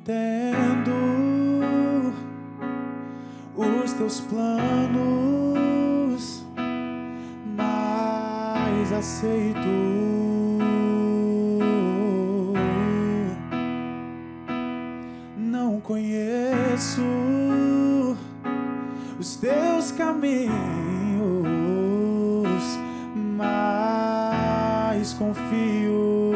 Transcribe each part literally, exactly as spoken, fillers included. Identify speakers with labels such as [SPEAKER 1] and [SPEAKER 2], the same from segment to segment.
[SPEAKER 1] entendo os teus planos, mas aceito. Não conheço os teus caminhos, mas confio.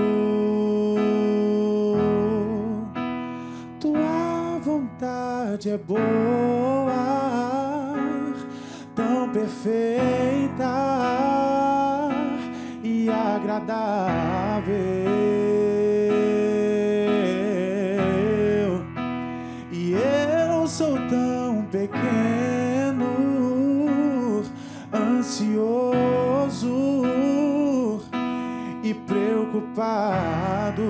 [SPEAKER 1] Tua vontade é boa, tão perfeita e agradável, e eu sou tão pequeno, ansioso e preocupado.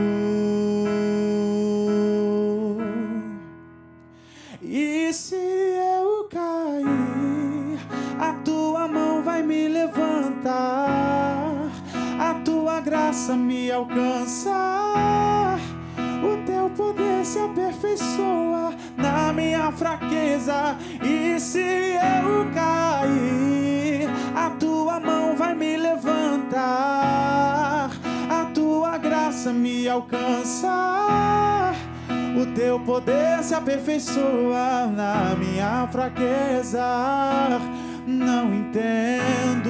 [SPEAKER 1] E se eu cair, a tua mão vai me levantar, a tua graça me alcança, o teu poder se aperfeiçoa na minha fraqueza. E se eu cair, a tua mão vai me levantar, a tua graça me alcança, o teu poder se aperfeiçoa na minha fraqueza. Não entendo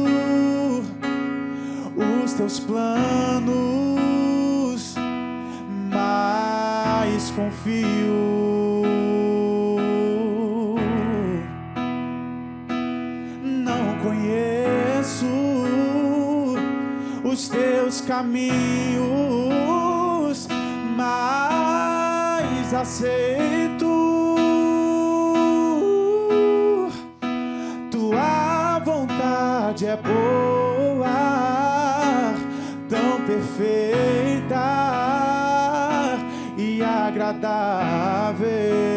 [SPEAKER 1] os teus planos, mas confio. Não conheço os teus caminhos, mas aceito. Tua vontade é boa, tão perfeita e agradável,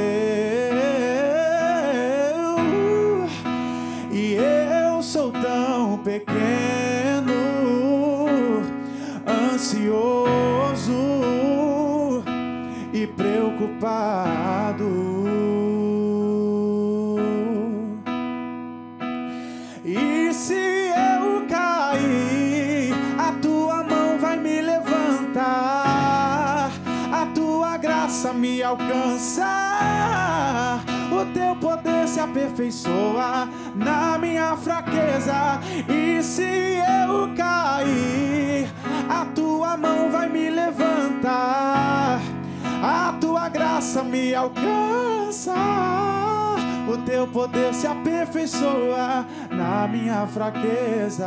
[SPEAKER 1] e eu sou tão pequeno, ansioso e preocupado. E se eu cair, a tua mão vai me levantar, a tua graça me alcança, o teu poder se aperfeiçoa na minha fraqueza. E se eu cair, a tua mão vai me levantar, a tua graça me alcança, o teu poder se aperfeiçoa na minha fraqueza.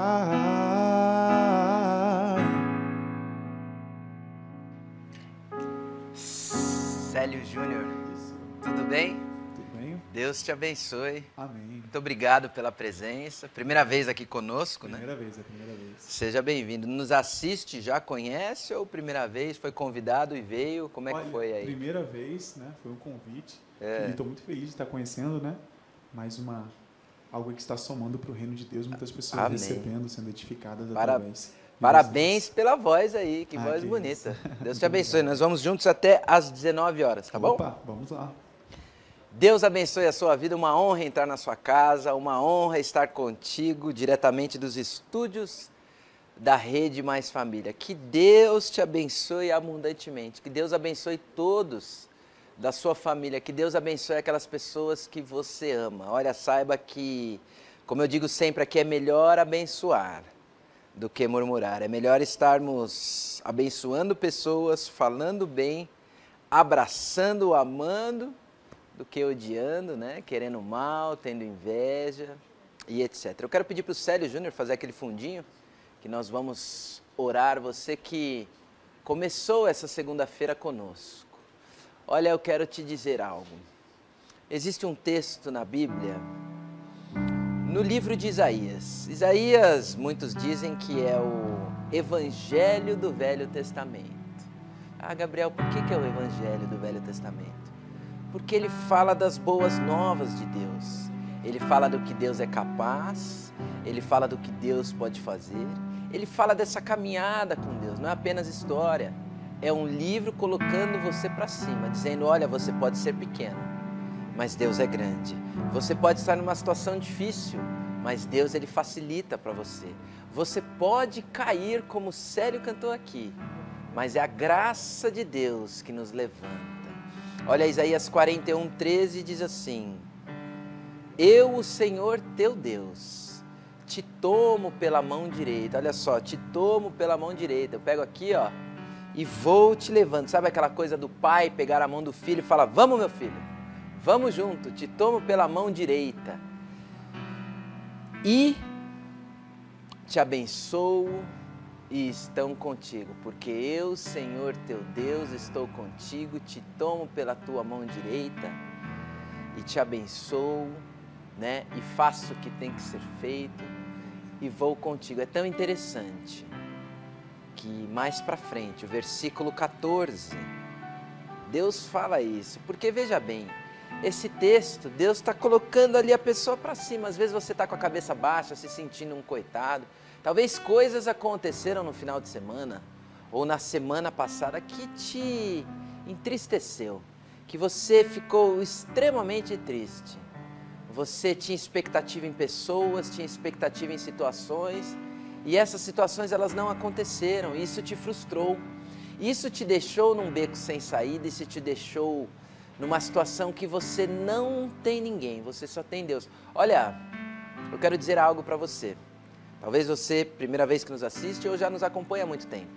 [SPEAKER 2] Célio Júnior, tudo bem?
[SPEAKER 1] Tudo bem?
[SPEAKER 2] Deus te abençoe.
[SPEAKER 1] Amém.
[SPEAKER 2] Muito obrigado pela presença. Primeira vez aqui conosco, né?
[SPEAKER 1] Primeira vez, é a primeira vez.
[SPEAKER 2] Seja bem-vindo. Nos assiste, já conhece ou primeira vez? Foi convidado e veio? Como é
[SPEAKER 1] Olha,
[SPEAKER 2] que foi aí?
[SPEAKER 1] Primeira vez, né? Foi um convite.
[SPEAKER 2] É.
[SPEAKER 1] E estou muito feliz de estar conhecendo, né? Mais uma algo que está somando para o reino de Deus, muitas pessoas
[SPEAKER 2] Amém.
[SPEAKER 1] recebendo, sendo edificadas
[SPEAKER 2] Para...
[SPEAKER 1] através.
[SPEAKER 2] Parabéns pela voz aí, que
[SPEAKER 1] Ah,
[SPEAKER 2] voz
[SPEAKER 1] que
[SPEAKER 2] bonita.
[SPEAKER 1] isso.
[SPEAKER 2] Deus te abençoe. Nós vamos juntos até às dezenove horas, tá bom?
[SPEAKER 1] Opa, vamos lá.
[SPEAKER 2] Deus abençoe a sua vida, uma honra entrar na sua casa, uma honra estar contigo diretamente dos estúdios da Rede Mais Família. Que Deus te abençoe abundantemente, que Deus abençoe todos da sua família, que Deus abençoe aquelas pessoas que você ama. Olha, saiba que, como eu digo sempre aqui, é melhor abençoar do que murmurar. É melhor estarmos abençoando pessoas, falando bem, abraçando, amando, do que odiando, né? Querendo mal, tendo inveja e etcétera. Eu quero pedir para o Célio Júnior fazer aquele fundinho, que nós vamos orar. Você que começou essa segunda-feira conosco. Olha, eu quero te dizer algo. Existe um texto na Bíblia, no livro de Isaías. Isaías, muitos dizem que é o Evangelho do Velho Testamento. Ah, Gabriel, por que que é o Evangelho do Velho Testamento? Porque ele fala das boas novas de Deus. Ele fala do que Deus é capaz, ele fala do que Deus pode fazer, ele fala dessa caminhada com Deus, não é apenas história, é um livro colocando você para cima, dizendo, olha, você pode ser pequeno, mas Deus é grande. Você pode estar numa situação difícil, mas Deus, Ele facilita para você. Você pode cair, como o Célio cantou aqui, mas é a graça de Deus que nos levanta. Olha, Isaías quarenta e um, treze diz assim, eu, o Senhor teu Deus, te tomo pela mão direita. Olha só, te tomo pela mão direita. Eu pego aqui, ó, e vou te levando. Sabe aquela coisa do pai pegar a mão do filho e falar, vamos meu filho, vamos junto, te tomo pela mão direita. E te abençoo e estão contigo, porque eu, Senhor teu Deus, estou contigo, te tomo pela tua mão direita e te abençoo, né? E faço o que tem que ser feito e vou contigo. É tão interessante que mais para frente, o versículo quatorze, Deus fala isso, porque veja bem, esse texto, Deus está colocando ali a pessoa para cima. Às vezes você está com a cabeça baixa, se sentindo um coitado. Talvez coisas aconteceram no final de semana ou na semana passada que te entristeceu, que você ficou extremamente triste. Você tinha expectativa em pessoas, tinha expectativa em situações e essas situações elas não aconteceram. Isso te frustrou, isso te deixou num beco sem saída, isso te deixou numa situação que você não tem ninguém, você só tem Deus. Olha, eu quero dizer algo para você. Talvez você, primeira vez que nos assiste, ou já nos acompanha há muito tempo.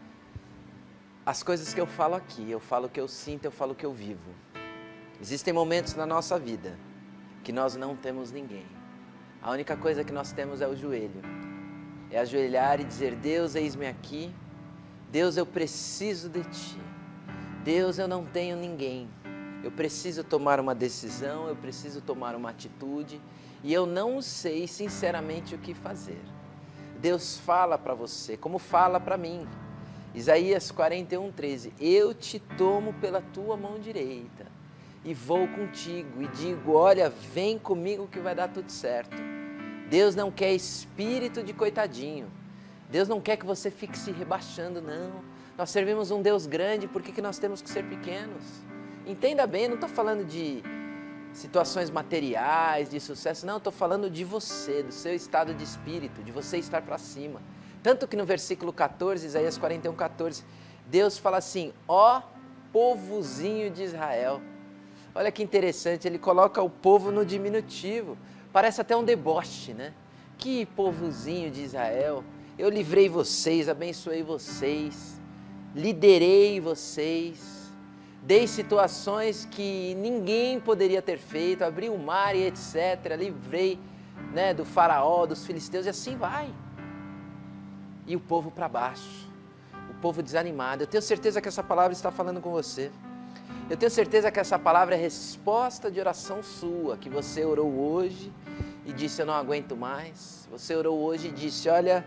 [SPEAKER 2] As coisas que eu falo aqui, eu falo o que eu sinto, eu falo o que eu vivo. Existem momentos na nossa vida que nós não temos ninguém. A única coisa que nós temos é o joelho. É ajoelhar e dizer, Deus, eis-me aqui. Deus, eu preciso de Ti. Deus, eu não tenho ninguém. Eu preciso tomar uma decisão, eu preciso tomar uma atitude e eu não sei sinceramente o que fazer. Deus fala para você, como fala para mim. Isaías quarenta e um, treze, eu te tomo pela tua mão direita e vou contigo e digo, olha, vem comigo que vai dar tudo certo. Deus não quer espírito de coitadinho. Deus não quer que você fique se rebaixando, não. Nós servimos um Deus grande, por que que nós temos que ser pequenos? Entenda bem, não estou falando de situações materiais, de sucesso, não, estou falando de você, do seu estado de espírito, de você estar para cima. Tanto que no versículo quatorze, Isaías quarenta e um, quatorze, Deus fala assim, ó povozinho de Israel. Olha que interessante, ele coloca o povo no diminutivo, parece até um deboche, né? Que povozinho de Israel, eu livrei vocês, abençoei vocês, liderei vocês, dei situações que ninguém poderia ter feito, abri o mar e etcétera, livrei, né, do faraó, dos filisteus e assim vai. E o povo para baixo, o povo desanimado. Eu tenho certeza que essa palavra está falando com você. Eu tenho certeza que essa palavra é resposta de oração sua, que você orou hoje e disse, eu não aguento mais. Você orou hoje e disse, olha,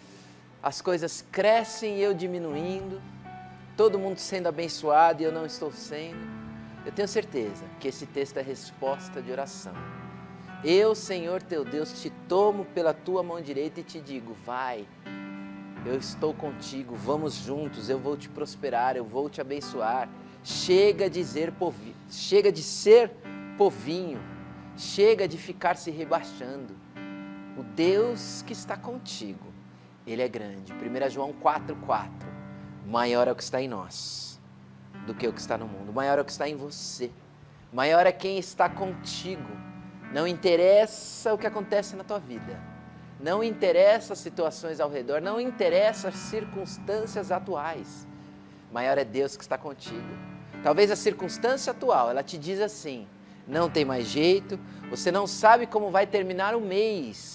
[SPEAKER 2] as coisas crescem e eu diminuindo, todo mundo sendo abençoado e eu não estou sendo. Eu tenho certeza que esse texto é resposta de oração. Eu, Senhor teu Deus, te tomo pela tua mão direita e te digo, vai, eu estou contigo, vamos juntos, eu vou te prosperar, eu vou te abençoar. Chega de ser povinho, chega de ser povinho, chega de ficar se rebaixando. O Deus que está contigo, Ele é grande. primeira João quatro, quatro. Maior é o que está em nós do que o que está no mundo. Maior é o que está em você. Maior é quem está contigo. Não interessa o que acontece na tua vida. Não interessa as situações ao redor. Não interessa as circunstâncias atuais. Maior é Deus que está contigo. Talvez a circunstância atual, ela te diz assim, não tem mais jeito, você não sabe como vai terminar o mês.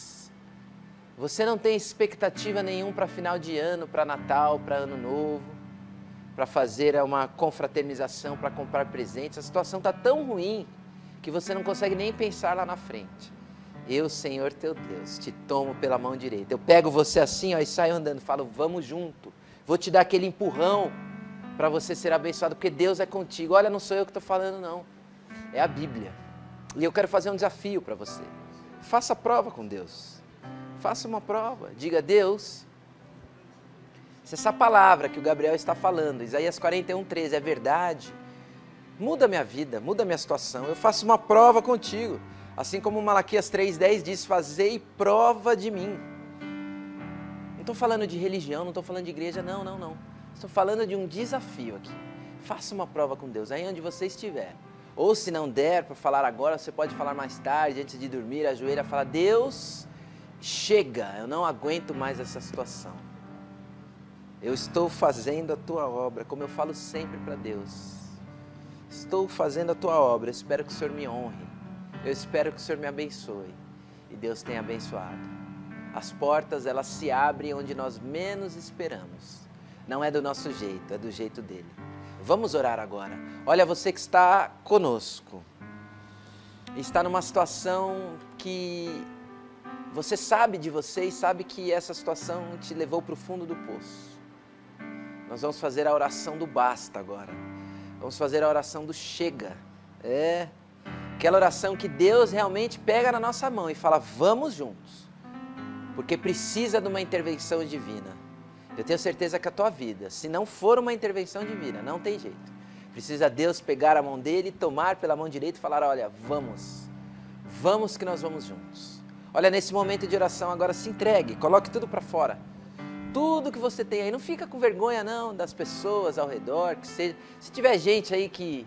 [SPEAKER 2] Você não tem expectativa nenhuma para final de ano, para Natal, para Ano Novo, para fazer uma confraternização, para comprar presentes. A situação está tão ruim que você não consegue nem pensar lá na frente. Eu, Senhor teu Deus, te tomo pela mão direita. Eu pego você assim, ó, e saio andando, falo, vamos junto. Vou te dar aquele empurrão para você ser abençoado, porque Deus é contigo. Olha, não sou eu que estou falando, não. É a Bíblia. E eu quero fazer um desafio para você. Faça a prova com Deus. Faça uma prova, diga, Deus, Se essa palavra que o Gabriel está falando, Isaías quarenta e um, treze, é verdade, muda a minha vida, muda a minha situação. Eu faço uma prova contigo. Assim como Malaquias três, dez diz, fazei prova de mim. Não estou falando de religião, não estou falando de igreja, não, não, não. Estou falando de um desafio aqui. Faça uma prova com Deus, aí onde você estiver. Ou se não der para falar agora, você pode falar mais tarde, antes de dormir, ajoelha e fala, Deus, chega, eu não aguento mais essa situação. Eu estou fazendo a tua obra, como eu falo sempre para Deus. Estou fazendo a tua obra, eu espero que o Senhor me honre. Eu espero que o Senhor me abençoe. E Deus tem abençoado. As portas, elas se abrem onde nós menos esperamos. Não é do nosso jeito, é do jeito dele. Vamos orar agora. Olha, você que está conosco. Está numa situação que você sabe de você e sabe que essa situação te levou para o fundo do poço. Nós vamos fazer a oração do basta agora. Vamos fazer a oração do chega. É... Aquela oração que Deus realmente pega na nossa mão e fala, vamos juntos. Porque precisa de uma intervenção divina. Eu tenho certeza que a tua vida, se não for uma intervenção divina, não tem jeito. Precisa Deus pegar a mão dele, tomar pela mão direita e falar, olha, vamos. Vamos que nós vamos juntos. Olha, nesse momento de oração agora se entregue, coloque tudo para fora. Tudo que você tem aí, não fica com vergonha não das pessoas ao redor, que seja, se tiver gente aí que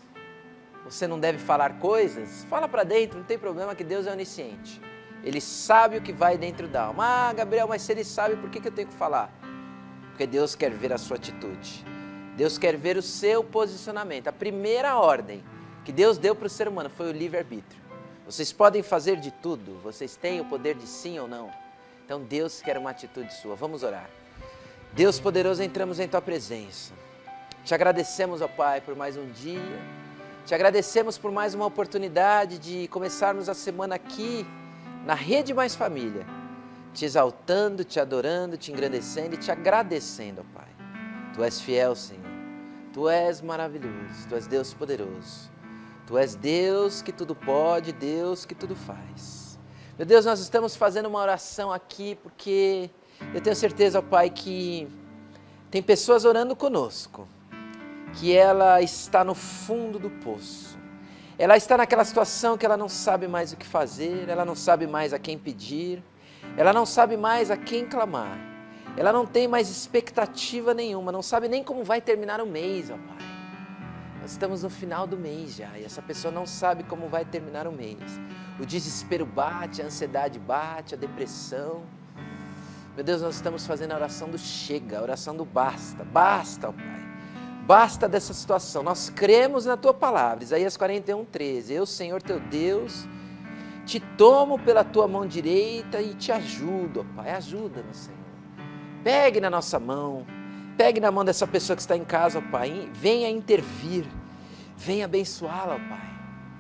[SPEAKER 2] você não deve falar coisas, fala para dentro, não tem problema que Deus é onisciente. Ele sabe o que vai dentro da alma. Ah, Gabriel, mas se ele sabe, por que, que eu tenho que falar? Porque Deus quer ver a sua atitude. Deus quer ver o seu posicionamento. A primeira ordem que Deus deu para o ser humano foi o livre-arbítrio. Vocês podem fazer de tudo, vocês têm o poder de sim ou não. Então Deus quer uma atitude sua. Vamos orar. Deus poderoso, entramos em tua presença. Te agradecemos, ó Pai, por mais um dia. Te agradecemos por mais uma oportunidade de começarmos a semana aqui na Rede Mais Família, te exaltando, te adorando, te engrandecendo e te agradecendo, ó Pai. Tu és fiel, Senhor. Tu és maravilhoso, Tu és Deus poderoso. Tu és Deus que tudo pode, Deus que tudo faz. Meu Deus, nós estamos fazendo uma oração aqui porque eu tenho certeza, ó Pai, que tem pessoas orando conosco, que ela está no fundo do poço. Ela está naquela situação que ela não sabe mais o que fazer, ela não sabe mais a quem pedir, ela não sabe mais a quem clamar, ela não tem mais expectativa nenhuma, não sabe nem como vai terminar o mês, ó Pai. Nós estamos no final do mês já e essa pessoa não sabe como vai terminar o mês. O desespero bate, a ansiedade bate, a depressão. Meu Deus, nós estamos fazendo a oração do chega, a oração do basta, basta, ó Pai. Basta dessa situação, nós cremos na Tua palavra, Isaías quarenta e um, treze, eu, Senhor Teu Deus, te tomo pela Tua mão direita e te ajudo, ó Pai, ajuda-nos, Senhor. Pegue na nossa mão, pegue na mão dessa pessoa que está em casa, ó Pai, venha intervir, venha abençoá-la, ó Pai.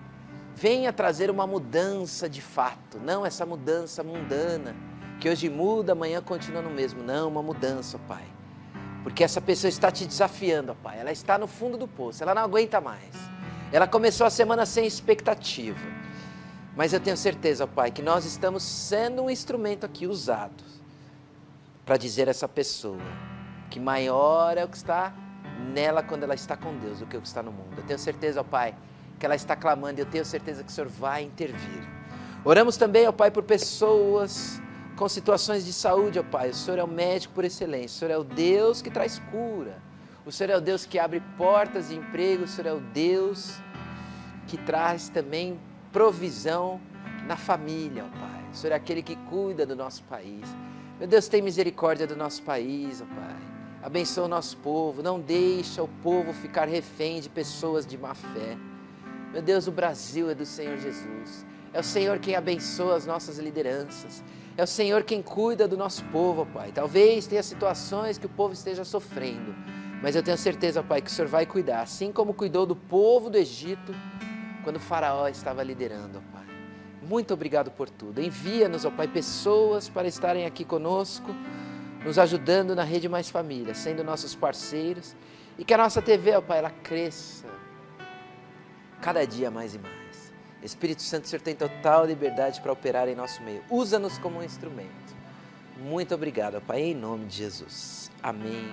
[SPEAKER 2] Venha trazer uma mudança de fato, não essa mudança mundana, que hoje muda, amanhã continua no mesmo, não, uma mudança, ó Pai. Porque essa pessoa está te desafiando, ó Pai. Ela está no fundo do poço, ela não aguenta mais. Ela começou a semana sem expectativa. Mas eu tenho certeza, ó Pai, que nós estamos sendo um instrumento aqui usado para dizer a essa pessoa que maior é o que está nela quando ela está com Deus do que o que está no mundo. Eu tenho certeza, ó Pai, que ela está clamando e eu tenho certeza que o Senhor vai intervir. Oramos também, ó Pai, por pessoas com situações de saúde, ó Pai. O Senhor é o médico por excelência, o Senhor é o Deus que traz cura, o Senhor é o Deus que abre portas de emprego, o Senhor é o Deus que traz também provisão na família, ó Pai. O Senhor é aquele que cuida do nosso país. Meu Deus, tem misericórdia do nosso país, ó Pai. Abençoa o nosso povo, não deixa o povo ficar refém de pessoas de má fé. Meu Deus, o Brasil é do Senhor Jesus. É o Senhor quem abençoa as nossas lideranças. É o Senhor quem cuida do nosso povo, ó Pai. Talvez tenha situações que o povo esteja sofrendo, mas eu tenho certeza, ó Pai, que o Senhor vai cuidar, assim como cuidou do povo do Egito, quando o faraó estava liderando, ó Pai. Muito obrigado por tudo. Envia-nos, ó Pai, pessoas para estarem aqui conosco, nos ajudando na Rede Mais Família, sendo nossos parceiros, e que a nossa T V, ó Pai, ela cresça cada dia mais e mais. Espírito Santo, o Senhor tem total liberdade para operar em nosso meio. Usa-nos como um instrumento. Muito obrigado, Pai, em nome de Jesus. Amém,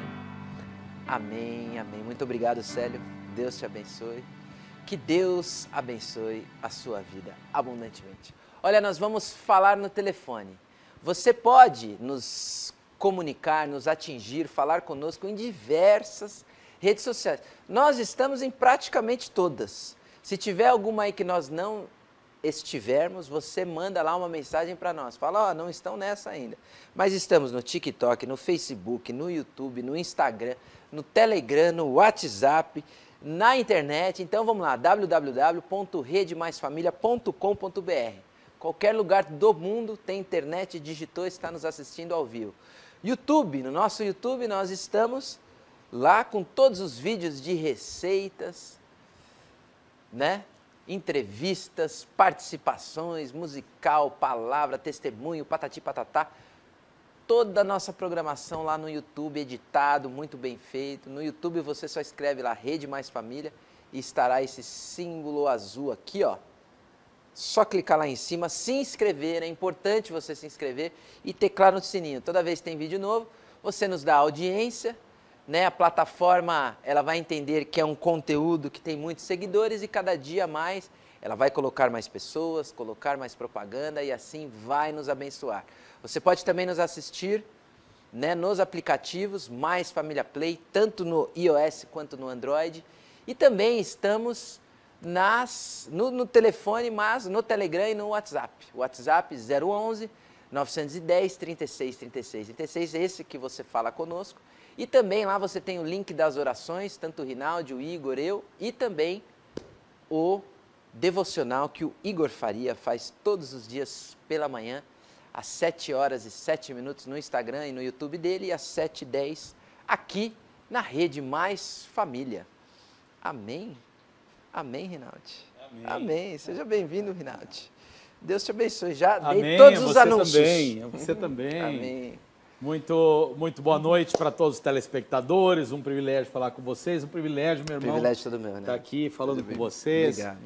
[SPEAKER 2] amém, amém. Muito obrigado, Célio. Deus te abençoe. Que Deus abençoe a sua vida abundantemente. Olha, nós vamos falar no telefone. Você pode nos comunicar, nos atingir, falar conosco em diversas redes sociais. Nós estamos em praticamente todas. Se tiver alguma aí que nós não estivermos, você manda lá uma mensagem para nós. Fala, ó, oh, não estão nessa ainda. Mas estamos no TikTok, no Facebook, no YouTube, no Instagram, no Telegram, no WhatsApp, na internet. Então vamos lá, w w w ponto rede mais família ponto com ponto b r. Qualquer lugar do mundo tem internet, digitou, está nos assistindo ao vivo. YouTube, no nosso YouTube nós estamos lá com todos os vídeos de receitas, né? Entrevistas, participações, musical, palavra, testemunho, patati patatá. Toda a nossa programação lá no YouTube, editado, muito bem feito. No YouTube você só escreve lá Rede Mais Família e estará esse símbolo azul aqui, ó. Só clicar lá em cima, se inscrever, é importante você se inscrever e teclar no sininho. Toda vez que tem vídeo novo, você nos dá audiência, né? A plataforma ela vai entender que é um conteúdo que tem muitos seguidores e cada dia mais ela vai colocar mais pessoas, colocar mais propaganda e assim vai nos abençoar. Você pode também nos assistir, né, nos aplicativos Mais Família Play, tanto no iOS quanto no Android. E também estamos nas, no, no telefone, mas no Telegram e no WhatsApp. O WhatsApp zero onze, novecentos e dez, trinta e seis, trinta e seis, trinta e seis, esse que você fala conosco. E também lá você tem o link das orações, tanto o Rinaldi, o Igor, eu, e também o devocional que o Igor Faria faz todos os dias pela manhã, às sete horas e sete minutos no Instagram e no YouTube dele, e às sete e dez aqui na Rede Mais Família. Amém? Amém, Rinaldi? Amém. Amém. Seja bem-vindo, Rinaldi. Deus te abençoe. Já
[SPEAKER 3] Amém.
[SPEAKER 2] Dei todos os
[SPEAKER 3] você
[SPEAKER 2] anúncios.
[SPEAKER 3] Também. Você também.
[SPEAKER 2] Amém.
[SPEAKER 3] Muito, muito boa noite para todos os telespectadores, um privilégio falar com vocês, um privilégio, meu irmão,
[SPEAKER 2] privilégio todo meu, né?
[SPEAKER 3] estar aqui falando
[SPEAKER 2] Tudo
[SPEAKER 3] com
[SPEAKER 2] bem.
[SPEAKER 3] vocês.
[SPEAKER 2] Obrigado.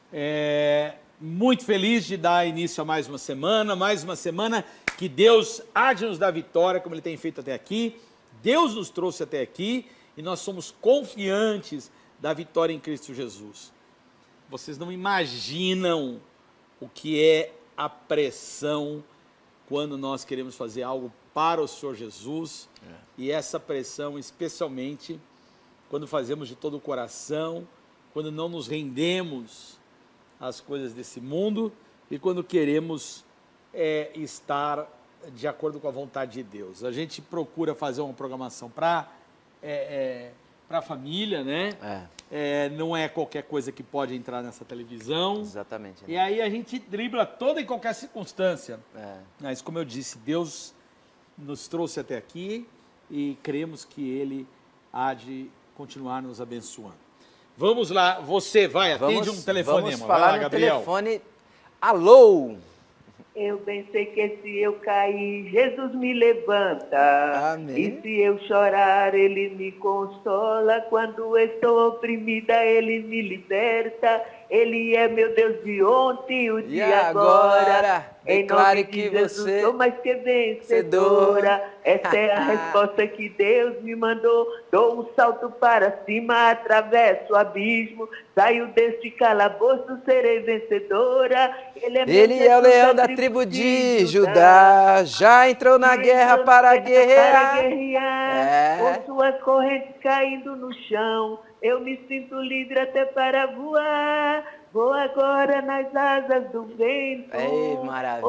[SPEAKER 3] É, muito feliz de dar início a mais uma semana, mais uma semana que Deus há de nos dar vitória, como Ele tem feito até aqui. Deus nos trouxe até aqui e nós somos confiantes da vitória em Cristo Jesus. Vocês não imaginam o que é a pressão quando nós queremos fazer algo para o Senhor Jesus, é. E essa pressão, especialmente, quando fazemos de todo o coração, quando não nos rendemos às coisas desse mundo e quando queremos é, estar de acordo com a vontade de Deus. A gente procura fazer uma programação para é, é, para a família, né? É. É, não é qualquer coisa que pode entrar nessa televisão.
[SPEAKER 2] Exatamente. Né?
[SPEAKER 3] E aí a gente dribla toda e qualquer circunstância. É. Mas, como eu disse, Deus nos trouxe até aqui e cremos que Ele há de continuar nos abençoando. Vamos lá, você vai, atende vamos, um telefonema.
[SPEAKER 2] Vamos falar
[SPEAKER 3] vai lá,
[SPEAKER 2] no
[SPEAKER 3] Gabriel.
[SPEAKER 2] telefone. Alô?
[SPEAKER 4] Eu bem sei que se eu cair, Jesus me levanta.
[SPEAKER 2] Amém.
[SPEAKER 4] E se eu chorar, Ele me consola. Quando estou oprimida, Ele me liberta. Ele é meu Deus de ontem, o
[SPEAKER 2] e
[SPEAKER 4] de
[SPEAKER 2] agora.
[SPEAKER 4] agora. Em
[SPEAKER 2] Declare
[SPEAKER 4] nome de
[SPEAKER 2] que
[SPEAKER 4] Jesus,
[SPEAKER 2] você
[SPEAKER 4] sou mais que vencedora. Essa é a resposta que Deus me mandou. Dou um salto para cima, atravesso o abismo. Saio deste calabouço, serei vencedora. Ele é,
[SPEAKER 2] Ele é o leão da tribo de Judá. Já entrou na guerra para guerrear.
[SPEAKER 4] Para guerrear. É. Com suas correntes caindo no chão. Eu me sinto livre até para voar. Vou agora nas asas do vento.
[SPEAKER 2] Ei, maravilha.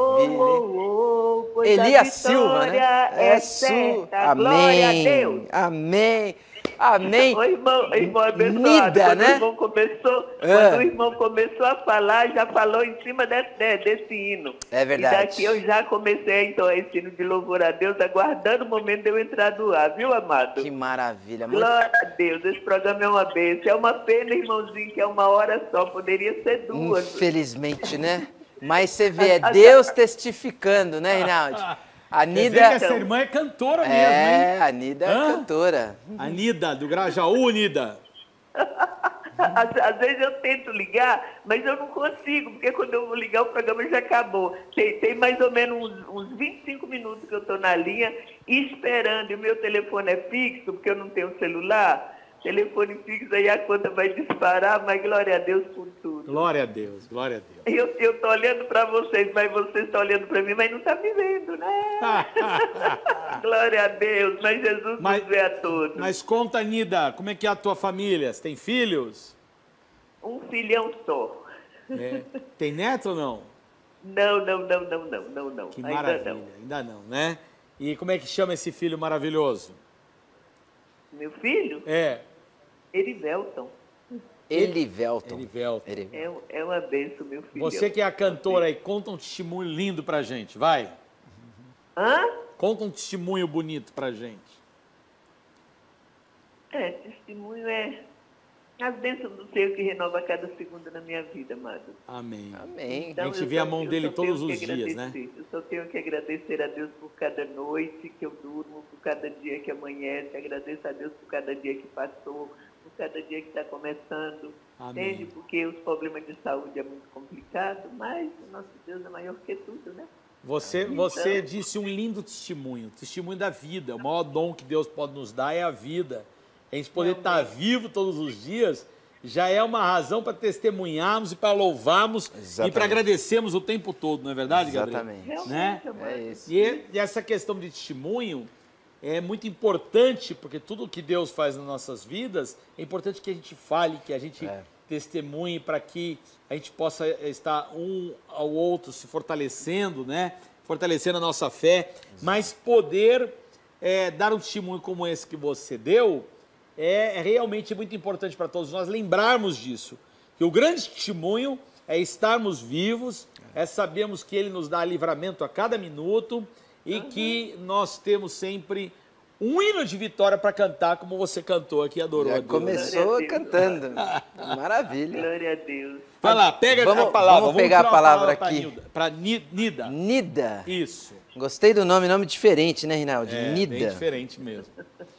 [SPEAKER 4] Oh, oh, oh,
[SPEAKER 2] Elias Silva, né?
[SPEAKER 4] É, é certa. Amém. Glória a Deus.
[SPEAKER 2] Amém. Amém.
[SPEAKER 4] O irmão, irmão abençoado.
[SPEAKER 2] Nida,
[SPEAKER 4] quando,
[SPEAKER 2] né?
[SPEAKER 4] o irmão começou,
[SPEAKER 2] é.
[SPEAKER 4] quando o irmão começou a falar, já falou em cima desse, desse hino.
[SPEAKER 2] É verdade.
[SPEAKER 4] E daqui eu já comecei, então, esse hino de louvor a Deus, aguardando o momento de eu entrar do ar, viu, amado?
[SPEAKER 2] Que maravilha. Muito...
[SPEAKER 4] Glória a Deus, esse programa é uma bênção. É uma pena, irmãozinho, que é uma hora só, poderia ser duas.
[SPEAKER 2] Infelizmente, né? Mas você vê, é Deus testificando, né, Rinaldi? A Nida...
[SPEAKER 3] Essa irmã é cantora mesmo,
[SPEAKER 2] é,
[SPEAKER 3] hein?
[SPEAKER 2] a Nida é
[SPEAKER 3] Hã?
[SPEAKER 2] cantora.
[SPEAKER 3] A Nida, do Grajaú, Nida.
[SPEAKER 4] Às, às vezes eu tento ligar, mas eu não consigo, porque quando eu vou ligar o programa já acabou. Tem, tem mais ou menos uns, uns vinte e cinco minutos que eu estou na linha esperando, e o meu telefone é fixo, porque eu não tenho celular. Telefone fixo, aí a conta vai disparar, mas glória a Deus por tudo.
[SPEAKER 3] Glória a Deus, glória a Deus.
[SPEAKER 4] Eu estou olhando para vocês, mas vocês estão olhando para mim, mas não está me vendo, né? Glória a Deus, mas Jesus
[SPEAKER 3] Mas-
[SPEAKER 4] nos vê a todos.
[SPEAKER 3] Mas conta, Nida, como é que é a tua família? Você tem filhos?
[SPEAKER 4] Um filhão só.
[SPEAKER 3] É. Tem neto ou não?
[SPEAKER 4] Não, não, não, não, não, não, não.
[SPEAKER 3] Que
[SPEAKER 4] Ainda
[SPEAKER 3] maravilha,
[SPEAKER 4] não.
[SPEAKER 3] ainda não, né? E como é que chama esse filho maravilhoso?
[SPEAKER 4] Meu filho,
[SPEAKER 3] É,
[SPEAKER 4] Erivelton.
[SPEAKER 2] Elivelton.
[SPEAKER 3] Erivelton.
[SPEAKER 2] Erivelton.
[SPEAKER 4] É, é uma benção, meu filho.
[SPEAKER 3] Você que é a cantora aí, conta um testemunho lindo pra gente, vai.
[SPEAKER 4] Hã?
[SPEAKER 3] Conta um testemunho bonito pra gente.
[SPEAKER 4] É, testemunho é as bênçãos do Senhor que renova cada segundo na minha vida, amado.
[SPEAKER 3] Amém.
[SPEAKER 2] Amém.
[SPEAKER 3] A gente
[SPEAKER 4] eu
[SPEAKER 3] vê a
[SPEAKER 4] só-
[SPEAKER 3] mão
[SPEAKER 4] eu
[SPEAKER 3] dele
[SPEAKER 4] só
[SPEAKER 3] todos
[SPEAKER 4] tenho
[SPEAKER 3] os
[SPEAKER 4] que
[SPEAKER 3] dias, né?
[SPEAKER 4] agradecer. Eu só tenho que agradecer a Deus por cada noite que eu durmo, por cada dia que amanhece, agradeço a Deus por cada dia que passou, por cada dia que está começando.
[SPEAKER 3] Amém.
[SPEAKER 4] Entende? Porque os problemas de saúde é muito complicado, mas o nosso Deus é maior que tudo, né?
[SPEAKER 3] Você, você disse um lindo testemunho, testemunho da vida. O maior dom que Deus pode nos dar é a vida. A gente poder
[SPEAKER 4] Amém.
[SPEAKER 3] estar vivo todos os dias já é uma razão para testemunharmos e para louvarmos e
[SPEAKER 2] Exatamente.
[SPEAKER 3] para agradecermos o tempo todo, não é verdade, Gabriel?
[SPEAKER 2] Exatamente.
[SPEAKER 4] Realmente,
[SPEAKER 3] Né?
[SPEAKER 4] amado.
[SPEAKER 2] É isso.
[SPEAKER 3] E, e essa questão de testemunho é muito importante, porque tudo que Deus faz nas nossas vidas, é importante que a gente fale, que a gente
[SPEAKER 2] É.
[SPEAKER 3] testemunhe para que a gente possa estar um ao outro se fortalecendo, né? Fortalecendo a nossa fé, mas poder é, dar um testemunho como esse que você deu é realmente muito importante para todos nós lembrarmos disso. Que o grande testemunho é estarmos vivos, é sabermos que Ele nos dá livramento a cada minuto e que nós temos sempre um hino de vitória para cantar, como você cantou aqui, adorou.
[SPEAKER 2] Já
[SPEAKER 3] a Deus.
[SPEAKER 2] começou
[SPEAKER 4] Glória a Deus.
[SPEAKER 2] cantando. Maravilha.
[SPEAKER 4] Glória a Deus.
[SPEAKER 3] Vai lá, pega
[SPEAKER 2] Vamos-
[SPEAKER 3] a palavra.
[SPEAKER 2] vamos pegar
[SPEAKER 3] tirar
[SPEAKER 2] a palavra
[SPEAKER 3] pra
[SPEAKER 2] aqui.
[SPEAKER 3] Nilda- Pra Ni- Nida.
[SPEAKER 2] Nida.
[SPEAKER 3] Isso.
[SPEAKER 2] Gostei do nome, nome diferente, né, Rinaldi?
[SPEAKER 3] É,
[SPEAKER 2] Nida.
[SPEAKER 3] bem diferente mesmo.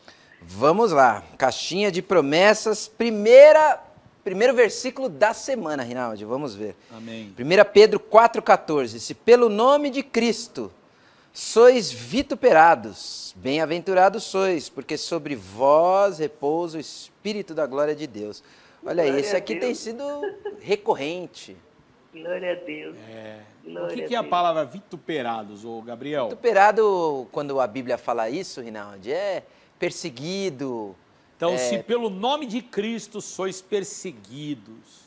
[SPEAKER 2] Vamos lá. Caixinha de promessas, primeira, primeiro versículo da semana, Rinaldi. Vamos ver.
[SPEAKER 3] Amém.
[SPEAKER 2] primeira Pedro quatro, quatorze. Se pelo nome de Cristo sois vituperados, bem-aventurados sois, porque sobre vós repousa o Espírito da glória de Deus. Olha aí,
[SPEAKER 4] Glória
[SPEAKER 2] esse
[SPEAKER 4] a
[SPEAKER 2] aqui
[SPEAKER 4] Deus.
[SPEAKER 2] tem sido recorrente.
[SPEAKER 4] Glória a Deus.
[SPEAKER 3] É. O
[SPEAKER 4] Glória
[SPEAKER 3] que,
[SPEAKER 4] a
[SPEAKER 3] que é a
[SPEAKER 4] Deus.
[SPEAKER 3] palavra vituperados, ô Gabriel?
[SPEAKER 2] Vituperado, quando a Bíblia fala isso, Rinaldi, é perseguido.
[SPEAKER 3] Então,
[SPEAKER 2] é,
[SPEAKER 3] se pelo nome de Cristo sois perseguidos,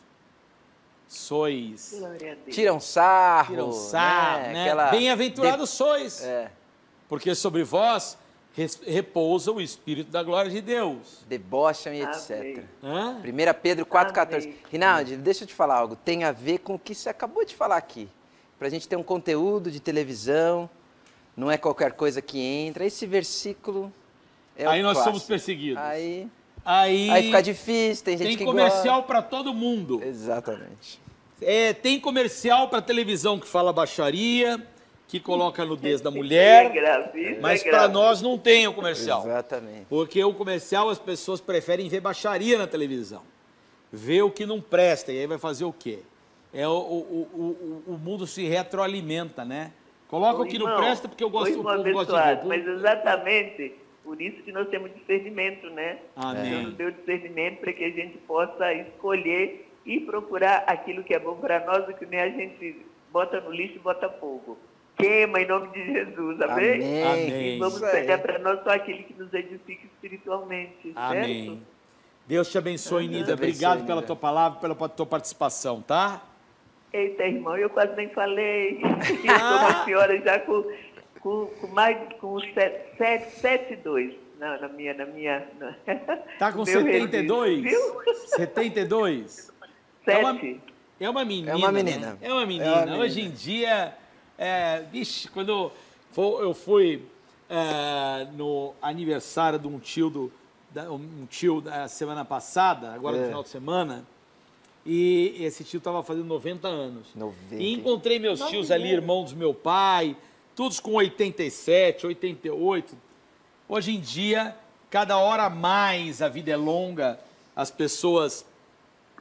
[SPEAKER 3] sois...
[SPEAKER 4] Glória a Deus.
[SPEAKER 2] tiram sarro.
[SPEAKER 3] Tiram sarro, né?
[SPEAKER 2] Aquela
[SPEAKER 3] Bem-aventurados sois,
[SPEAKER 2] de- é,
[SPEAKER 3] porque sobre vós res- repousa o Espírito da glória de Deus.
[SPEAKER 2] debocham e
[SPEAKER 4] Amém.
[SPEAKER 2] etcétera.
[SPEAKER 3] Hã?
[SPEAKER 2] primeira Pedro quatro, quatorze.
[SPEAKER 4] Amém.
[SPEAKER 2] Rinaldi, deixa eu te falar algo. Tem a ver com o que você acabou de falar aqui. Para a gente ter um conteúdo de televisão, não é qualquer coisa que entra. Esse versículo é
[SPEAKER 3] Aí
[SPEAKER 2] o
[SPEAKER 3] nós
[SPEAKER 2] clássico.
[SPEAKER 3] somos perseguidos.
[SPEAKER 2] Aí,
[SPEAKER 3] Aí,
[SPEAKER 2] aí fica difícil, tem gente
[SPEAKER 3] tem
[SPEAKER 2] que
[SPEAKER 3] comercial para todo mundo.
[SPEAKER 2] gosta. Exatamente.
[SPEAKER 3] É, tem comercial para televisão que fala baixaria, que coloca a nudez da
[SPEAKER 4] É
[SPEAKER 3] mulher,
[SPEAKER 4] grave, isso
[SPEAKER 3] mas
[SPEAKER 4] é
[SPEAKER 3] para
[SPEAKER 4] grave.
[SPEAKER 3] nós não tem o comercial.
[SPEAKER 2] Exatamente.
[SPEAKER 3] Porque o comercial as pessoas preferem ver baixaria na televisão. Ver o que não presta, e aí vai fazer o quê? É o, o, o, o, o mundo se retroalimenta, né? Coloca
[SPEAKER 4] Ô,
[SPEAKER 3] o que não
[SPEAKER 4] irmão,
[SPEAKER 3] presta, porque eu
[SPEAKER 4] ô,
[SPEAKER 3] gosto do
[SPEAKER 4] irmão
[SPEAKER 3] povo gosta de
[SPEAKER 4] abençoado,
[SPEAKER 3] ver.
[SPEAKER 4] Mas exatamente por isso que nós temos discernimento, né?
[SPEAKER 3] Amém.
[SPEAKER 4] Deus nos deu discernimento para que a gente possa escolher e procurar aquilo que é bom para nós, o que nem a gente bota no lixo e bota fogo. Queima em nome de Jesus, amém?
[SPEAKER 2] Amém.
[SPEAKER 3] Amém.
[SPEAKER 4] E vamos
[SPEAKER 2] Isso aí.
[SPEAKER 4] pegar para nós só aquilo que nos edifica espiritualmente,
[SPEAKER 3] Amém.
[SPEAKER 4] certo?
[SPEAKER 3] Deus te abençoe,
[SPEAKER 2] Deus
[SPEAKER 3] Nida.
[SPEAKER 2] abençoe,
[SPEAKER 3] Obrigado pela
[SPEAKER 2] Nida.
[SPEAKER 3] tua palavra, pela tua participação, tá?
[SPEAKER 4] Eita, irmão, eu quase nem falei. Eu sou uma senhora já com, com, com mais com sete e dois na, na minha... Na minha na...
[SPEAKER 3] Tá com
[SPEAKER 4] Meu
[SPEAKER 3] setenta e dois?
[SPEAKER 4] registro, viu?
[SPEAKER 3] setenta e dois? É uma,
[SPEAKER 4] Sete.
[SPEAKER 3] é uma menina.
[SPEAKER 2] É uma
[SPEAKER 3] né?
[SPEAKER 2] menina.
[SPEAKER 3] É uma menina.
[SPEAKER 2] É uma menina.
[SPEAKER 3] Hoje em dia, é, vixe, quando fo- eu fui é, no aniversário de um tio, do, da- um tio da semana passada, agora no
[SPEAKER 2] É.
[SPEAKER 3] final de semana, e esse tio estava fazendo noventa anos.
[SPEAKER 2] noventa.
[SPEAKER 3] E encontrei meus
[SPEAKER 4] Nossa,
[SPEAKER 3] tios ali,
[SPEAKER 4] é.
[SPEAKER 3] irmãos do meu pai, todos com oitenta e sete, oitenta e oito. Hoje em dia, cada hora mais a vida é longa, as pessoas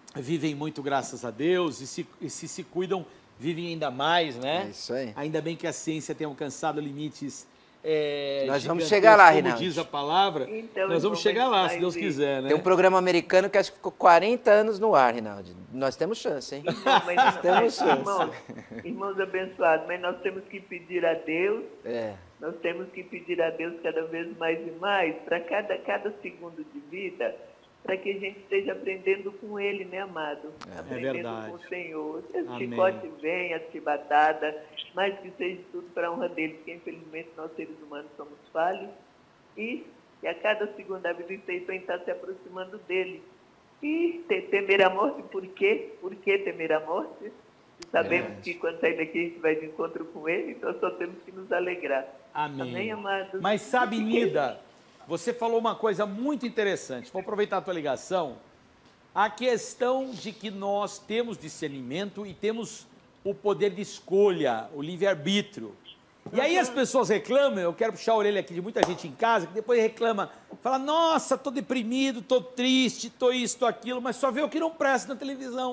[SPEAKER 3] vivem muito, graças a Deus, e se, e se se cuidam, vivem ainda mais, né?
[SPEAKER 2] É isso aí.
[SPEAKER 3] Ainda bem que a ciência tem alcançado limites é,
[SPEAKER 2] Nós vamos
[SPEAKER 3] gigantescos,
[SPEAKER 2] chegar lá,
[SPEAKER 3] como
[SPEAKER 2] Reinaldo.
[SPEAKER 3] diz a palavra.
[SPEAKER 4] Então,
[SPEAKER 3] Nós vamos
[SPEAKER 4] irmão,
[SPEAKER 3] chegar lá,
[SPEAKER 4] vai
[SPEAKER 3] se Deus
[SPEAKER 4] ver.
[SPEAKER 3] quiser, né?
[SPEAKER 2] Tem um programa americano que acho que ficou quarenta anos no ar, Rinaldi. Nós temos chance, hein?
[SPEAKER 4] Não, mas,
[SPEAKER 2] Temos
[SPEAKER 4] mas,
[SPEAKER 2] chance.
[SPEAKER 4] irmãos, irmãos abençoados, mas nós temos que pedir a Deus,
[SPEAKER 2] É.
[SPEAKER 4] nós temos que pedir a Deus cada vez mais e mais, para cada, cada segundo de vida, para que a gente esteja aprendendo com Ele, né, amado? Aprendendo
[SPEAKER 3] verdade.
[SPEAKER 4] com o Senhor. As
[SPEAKER 3] Amém.
[SPEAKER 4] chicote vem, as chibatadas, mas que seja tudo para a honra dele, porque infelizmente nós seres humanos somos falhos, e, e a cada segundo da vida tem que estar se aproximando dele. E te- temer a morte, por quê? Por que temer a morte? Se sabemos
[SPEAKER 2] Verdade.
[SPEAKER 4] que quando sair daqui a gente vai de encontro com ele, então só temos que nos alegrar.
[SPEAKER 3] Amém.
[SPEAKER 4] Amém, amados?
[SPEAKER 3] Mas sabe, Nida, você falou uma coisa muito interessante. Vou aproveitar a tua ligação. A questão de que nós temos discernimento e temos o poder de escolha, o livre-arbítrio. E aí as pessoas reclamam, eu quero puxar a orelha aqui de muita gente em casa, que depois reclama, fala, nossa, tô deprimido, tô triste, tô isso, tô aquilo, mas só vê o que não presta na televisão.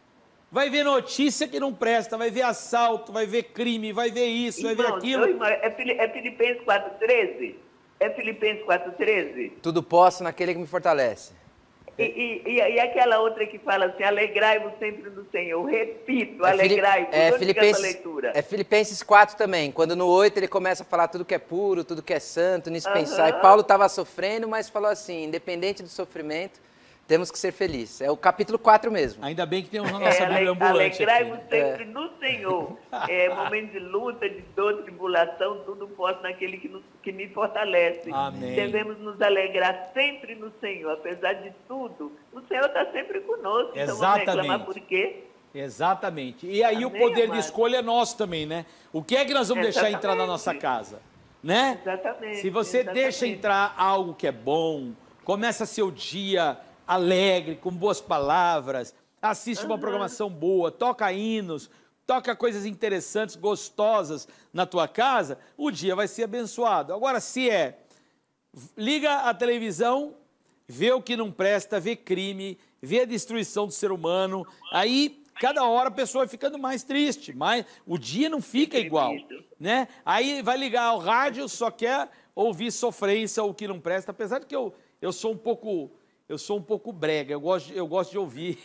[SPEAKER 3] Vai ver notícia que não presta, vai ver assalto, vai ver crime, vai ver isso, vai ver
[SPEAKER 4] Irmãos,
[SPEAKER 3] aquilo.
[SPEAKER 4] ô, irmão, é, Fili- é Filipenses quatro, treze? É Filipenses quatro, treze?
[SPEAKER 2] Tudo posso naquele que me fortalece.
[SPEAKER 4] E, e, e, e aquela outra que fala assim, alegrai-vos sempre no Senhor. Repito,
[SPEAKER 2] É Fili-
[SPEAKER 4] alegrai-vos.
[SPEAKER 2] é
[SPEAKER 4] Onde fica essa
[SPEAKER 2] Filipenses,
[SPEAKER 4] leitura?
[SPEAKER 2] é Filipenses quatro também, quando no oito ele começa a falar tudo que é puro, tudo que é santo, nisso
[SPEAKER 4] Aham.
[SPEAKER 2] pensar. E Paulo estava sofrendo, mas falou assim, independente do sofrimento, temos que ser felizes. É o capítulo quatro mesmo.
[SPEAKER 3] Ainda bem que temos a
[SPEAKER 4] É,
[SPEAKER 3] nossa Bíblia
[SPEAKER 4] ale-
[SPEAKER 3] ambulante aqui,
[SPEAKER 4] alegrai-vos
[SPEAKER 3] né?
[SPEAKER 4] sempre no Senhor. É, momento de luta, de dor, tribulação, tudo posso naquele que, nos, que me fortalece.
[SPEAKER 3] Amém.
[SPEAKER 4] Devemos nos alegrar sempre no Senhor. Apesar de tudo, o Senhor está sempre conosco. Então vamos reclamar
[SPEAKER 3] Exatamente.
[SPEAKER 4] por quê?
[SPEAKER 3] Exatamente. E aí o
[SPEAKER 4] Amém,
[SPEAKER 3] poder de
[SPEAKER 4] amado?
[SPEAKER 3] escolha é nosso também, né? O que é que nós vamos deixar entrar na nossa
[SPEAKER 4] Exatamente.
[SPEAKER 3] casa? Né?
[SPEAKER 4] Exatamente.
[SPEAKER 3] Se você
[SPEAKER 4] exatamente.
[SPEAKER 3] deixa entrar algo que é bom, começa seu dia alegre, com boas palavras, assiste uma programação boa, toca hinos, toca coisas interessantes, gostosas na tua casa, o dia vai ser abençoado. Agora, se é, liga a televisão, vê o que não presta, vê crime, vê a destruição do ser humano, aí cada hora a pessoa vai ficando mais triste, mais, o dia não fica igual, né? Aí vai ligar o rádio, só quer ouvir sofrência, o que não presta, apesar de que eu, eu sou um pouco, eu sou um pouco brega, eu gosto, eu gosto de ouvir,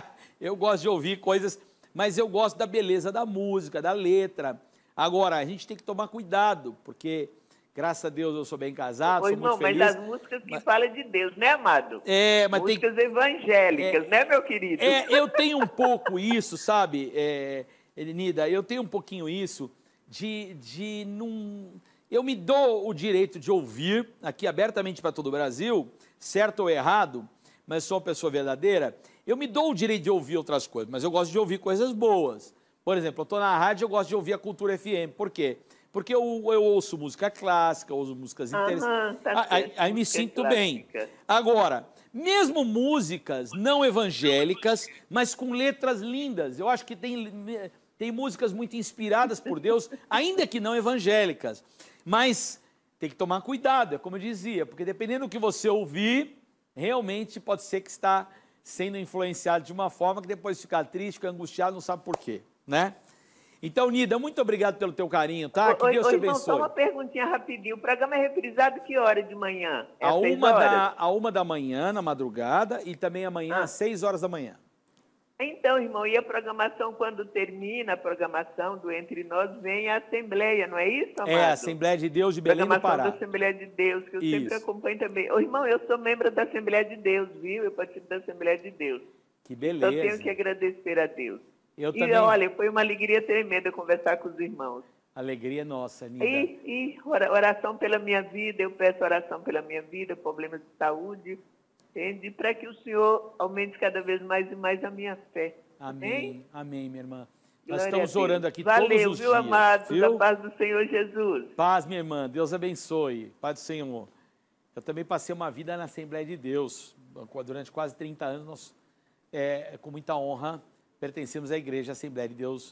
[SPEAKER 3] eu gosto de ouvir coisas, mas eu gosto da beleza da música, da letra. Agora, a gente tem que tomar cuidado, porque graças a Deus eu sou bem casado,
[SPEAKER 4] Ô,
[SPEAKER 3] sou
[SPEAKER 4] irmão,
[SPEAKER 3] muito feliz.
[SPEAKER 4] mas as músicas que falam de Deus, né, amado?
[SPEAKER 3] É, mas tem
[SPEAKER 4] músicas evangélicas, né, meu querido?
[SPEAKER 3] É, eu tenho um pouco isso, sabe, é, Nida, eu tenho um pouquinho isso de, de não... Eu me dou o direito de ouvir, aqui abertamente para todo o Brasil, certo ou errado, mas sou uma pessoa verdadeira, eu me dou o direito de ouvir outras coisas, mas eu gosto de ouvir coisas boas. Por exemplo, eu estou na rádio, eu gosto de ouvir a Cultura F M. Por quê? Porque eu, eu ouço música clássica, ouço músicas
[SPEAKER 4] Aham,
[SPEAKER 3] interessantes.
[SPEAKER 4] tá
[SPEAKER 3] aí,
[SPEAKER 4] certo,
[SPEAKER 3] aí me
[SPEAKER 4] música
[SPEAKER 3] sinto bem.
[SPEAKER 4] clássica.
[SPEAKER 3] Agora, mesmo músicas não evangélicas, mas com letras lindas, eu acho que tem, tem músicas muito inspiradas por Deus, ainda que não evangélicas. Mas tem que tomar cuidado, é como eu dizia, porque dependendo do que você ouvir, realmente pode ser que está sendo influenciado de uma forma que depois fica triste, fica angustiado, não sabe por quê, né? Então, Nida, muito obrigado pelo teu carinho, tá? Que
[SPEAKER 4] Ô,
[SPEAKER 3] Deus
[SPEAKER 4] ô,
[SPEAKER 3] te
[SPEAKER 4] irmão,
[SPEAKER 3] abençoe.
[SPEAKER 4] só uma perguntinha rapidinho. O programa é reprisado que hora de manhã? É
[SPEAKER 3] A
[SPEAKER 4] às seis
[SPEAKER 3] uma,
[SPEAKER 4] horas?
[SPEAKER 3] da, a uma da manhã, na madrugada, e também amanhã
[SPEAKER 4] Ah.
[SPEAKER 3] às seis horas da manhã.
[SPEAKER 4] Então, irmão, e a programação, quando termina a programação do Entre Nós, vem a Assembleia, não é isso, amado?
[SPEAKER 3] É a Assembleia de Deus de Belém do
[SPEAKER 4] Programação
[SPEAKER 3] Pará.
[SPEAKER 4] da Assembleia de Deus, que eu
[SPEAKER 3] Isso.
[SPEAKER 4] sempre acompanho também. Ô, irmão, eu sou membro da Assembleia de Deus, viu? Eu participo da Assembleia de Deus.
[SPEAKER 3] Que
[SPEAKER 4] Então,
[SPEAKER 3] beleza.
[SPEAKER 4] tenho que agradecer a Deus.
[SPEAKER 3] Eu
[SPEAKER 4] e,
[SPEAKER 3] também.
[SPEAKER 4] olha, foi uma alegria tremenda conversar com os irmãos.
[SPEAKER 3] Alegria nossa, Nida.
[SPEAKER 4] E, e ora- oração pela minha vida, eu peço oração pela minha vida, problemas de saúde, entende? Para que o Senhor aumente cada vez mais e mais a minha fé.
[SPEAKER 3] Amém, amém, minha irmã. Nós
[SPEAKER 4] Glória
[SPEAKER 3] estamos
[SPEAKER 4] a Deus.
[SPEAKER 3] orando aqui
[SPEAKER 4] Valeu,
[SPEAKER 3] todos os
[SPEAKER 4] viu,
[SPEAKER 3] dias.
[SPEAKER 4] amados?
[SPEAKER 3] viu?
[SPEAKER 4] A paz do Senhor Jesus.
[SPEAKER 3] Paz, minha irmã. Deus abençoe. Paz do Senhor. Eu também passei uma vida na Assembleia de Deus. Durante quase trinta anos, nós, é, com muita honra, pertencemos à Igreja Assembleia de Deus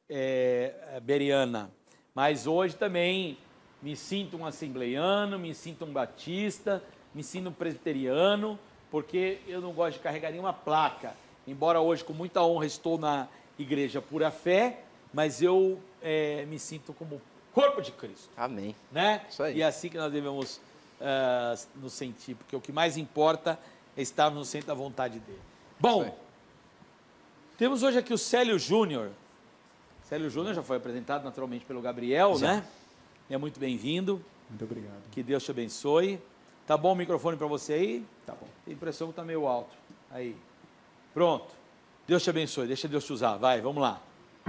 [SPEAKER 3] é, Beriana. Mas hoje também me sinto um assembleiano, me sinto um batista, me sinto um presbiteriano, porque eu não gosto de carregar nenhuma placa. embora hoje com muita honra estou na igreja Pura Fé, mas eu é, me sinto como corpo de Cristo.
[SPEAKER 2] Amém.
[SPEAKER 3] Né?
[SPEAKER 2] Isso aí.
[SPEAKER 3] E é assim que nós devemos uh, nos sentir, porque o que mais importa é estar no centro da vontade dele. Bom, temos hoje aqui o Célio Júnior. Célio Júnior já foi apresentado naturalmente pelo Gabriel, já. Né? É muito bem-vindo.
[SPEAKER 1] Muito obrigado.
[SPEAKER 3] Que Deus te abençoe. Tá bom o microfone para você aí?
[SPEAKER 1] Tá bom.
[SPEAKER 3] Tem impressão que tá meio alto. Aí. Pronto. Deus te abençoe. Deixa Deus te usar. Vai, vamos lá.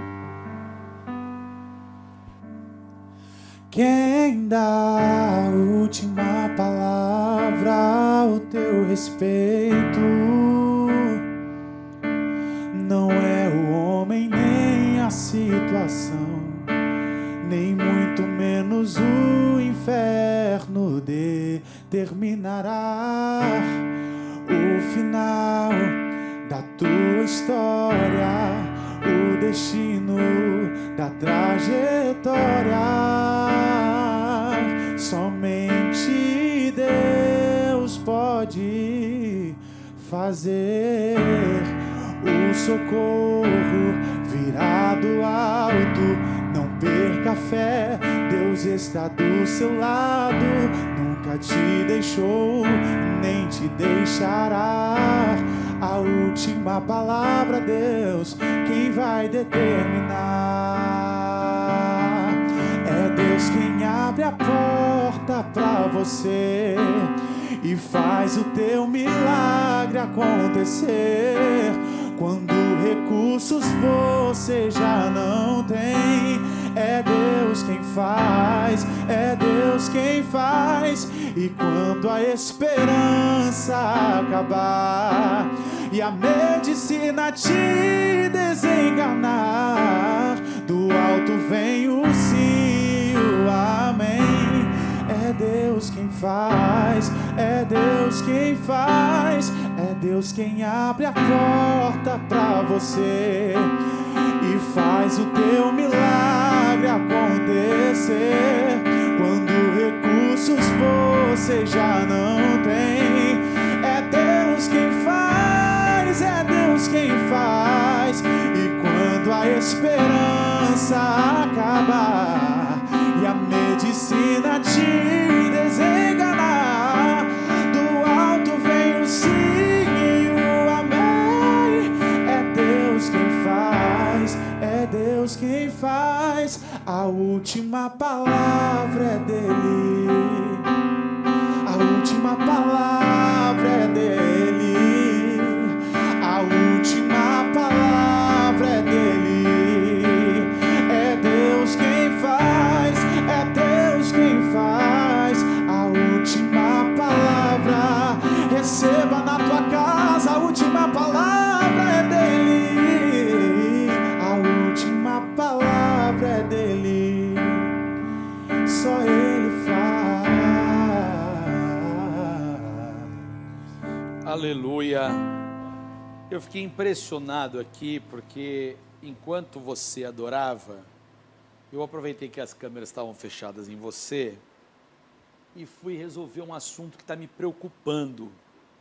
[SPEAKER 1] Quem dá a última palavra ao teu respeito não é o homem nem a situação, nem muito menos o inferno determinará o final da tua história, o destino da trajetória. Somente Deus pode fazer o socorro virar do alto. Não perca a fé, Deus está do seu lado, nunca te deixou, nem te deixará. A última palavra, Deus, quem vai determinar. É Deus quem abre a porta pra você e faz o teu milagre acontecer. Quando recursos você já não tem, é Deus quem faz, é Deus quem faz. E quando a esperança acabar e a medicina te desenganar, do alto vem o sim, o amém. É Deus quem faz, é Deus quem faz, é Deus quem abre a porta pra você e faz o teu milagre acontecer. Quando recursos você já não tem, é Deus quem faz, é Deus quem faz. E quando a esperança acabar e a medicina te desenganar, do alto vem o sim e o amém. É Deus quem faz, é Deus quem faz. A última palavra é dele, a última palavra é dele, a última palavra é dele. É Deus quem faz, é Deus quem faz. A última palavra, receba na tua casa, a última palavra é dele, a última palavra é dele, só ele faz.
[SPEAKER 3] Aleluia. Eu fiquei impressionado aqui porque enquanto você adorava, eu aproveitei que as câmeras estavam fechadas em você e fui resolver um assunto que está me preocupando.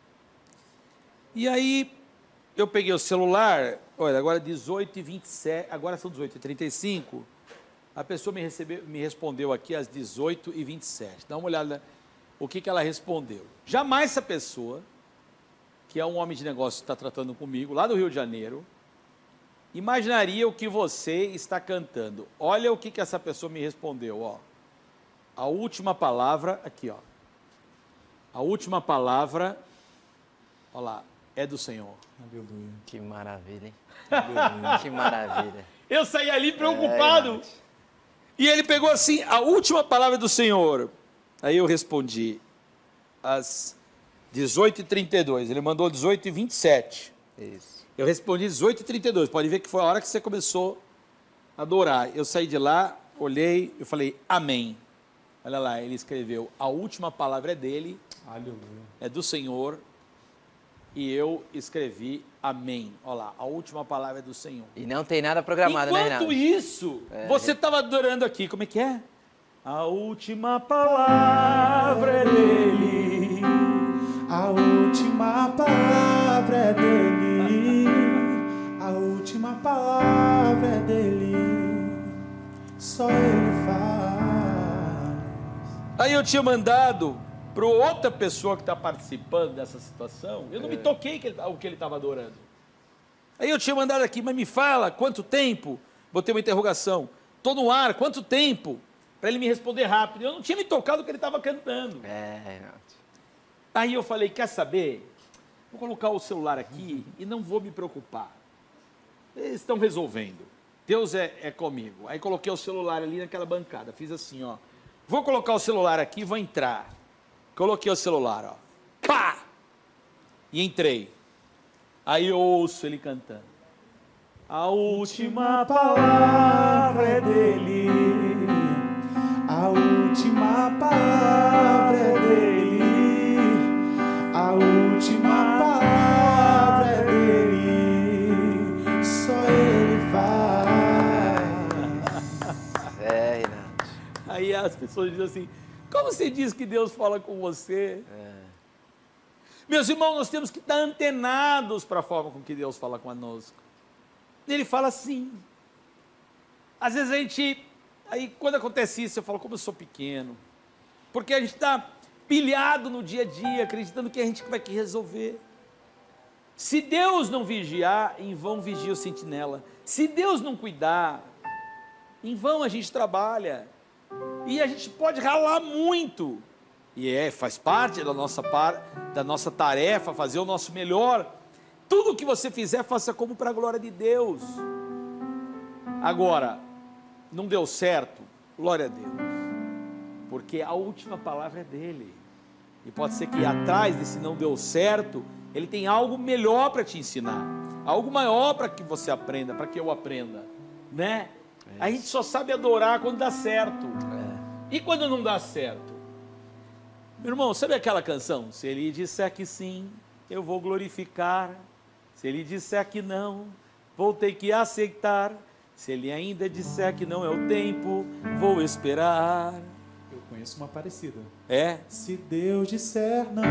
[SPEAKER 3] E aí eu peguei o celular, olha, agora dezoito e vinte e sete, agora são dezoito e trinta e cinco, a pessoa me, recebeu, me respondeu aqui às dezoito e vinte e sete. Dá uma olhada o que, que ela respondeu. Jamais essa pessoa, que é um homem de negócio que está tratando comigo, lá do Rio de Janeiro, imaginaria o que você está cantando. Olha o que, que essa pessoa me respondeu, ó. A última palavra, aqui, ó. A última palavra, olha lá, é do Senhor.
[SPEAKER 1] Aleluia.
[SPEAKER 2] Que maravilha, hein?
[SPEAKER 1] Aleluia.
[SPEAKER 2] Que maravilha.
[SPEAKER 3] Eu saí ali preocupado. É, e ele pegou assim, a última palavra do Senhor. Aí eu respondi, às dezoito e trinta e dois. Ele mandou dezoito e vinte e sete.
[SPEAKER 2] Isso.
[SPEAKER 3] Eu respondi dezoito e trinta e dois. Pode ver que foi a hora que você começou a adorar. Eu saí de lá, olhei, eu falei, amém. Olha lá, ele escreveu, a última palavra é dele,
[SPEAKER 1] Aleluia.
[SPEAKER 3] é do Senhor, e eu escrevi amém. Olha lá, a última palavra é do Senhor.
[SPEAKER 2] E não tem nada programado, né, Reinaldo?
[SPEAKER 3] Enquanto isso,
[SPEAKER 2] É,
[SPEAKER 3] você estava adorando aqui, como é que é? A última palavra é dele.
[SPEAKER 1] A última palavra é dele. última palavra é dele, só ele faz.
[SPEAKER 3] Aí eu tinha mandado para outra pessoa que está participando dessa situação, eu não
[SPEAKER 2] É.
[SPEAKER 3] me toquei que ele, o que ele estava adorando. Aí eu tinha mandado aqui, mas me fala, quanto tempo? Botei uma interrogação. Estou no ar, quanto tempo? Para ele me responder rápido. Eu não tinha me tocado o que ele estava cantando.
[SPEAKER 2] É, Reinaldo.
[SPEAKER 3] Aí eu falei, quer saber? Vou colocar o celular aqui e não vou me preocupar. Eles estão resolvendo. Deus é, é comigo. Aí coloquei o celular ali naquela bancada. Fiz assim, ó. Vou colocar o celular aqui e vou entrar. Coloquei o celular, ó. Pá! E entrei. Aí eu ouço ele cantando. A última
[SPEAKER 1] palavra é dele, a última palavra é dele, a última palavra é dele, só ele faz.
[SPEAKER 2] É, Reinaldo.
[SPEAKER 3] Aí as pessoas dizem assim, como você diz que Deus fala com você?
[SPEAKER 2] É.
[SPEAKER 3] Meus irmãos, nós temos que estar antenados para a forma com que Deus fala conosco. Ele fala assim. Às vezes a gente, aí quando acontece isso, eu falo, como eu sou pequeno. Porque a gente está pilhado no dia a dia, acreditando que a gente vai que resolver. Se Deus não vigiar, em vão vigia o sentinela. Se Deus não cuidar, em vão a gente trabalha. E a gente pode ralar muito. E é, faz parte da nossa, par, da nossa tarefa, fazer o nosso melhor. Tudo que você fizer, faça como para a glória de Deus. Agora, não deu certo, glória a Deus. Porque a última palavra é dele. E pode ser que atrás desse não deu certo, ele tem algo melhor para te ensinar. Algo maior para que você aprenda, para que eu aprenda. Né? É. A gente só sabe adorar quando dá certo. É. E quando não dá certo? Meu irmão, sabe aquela canção? Se ele disser que sim, eu vou glorificar. Se ele disser que não, vou ter que aceitar. Se ele ainda disser que não é o tempo, vou esperar.
[SPEAKER 1] Eu conheço uma parecida.
[SPEAKER 3] É?
[SPEAKER 1] Se Deus disser não,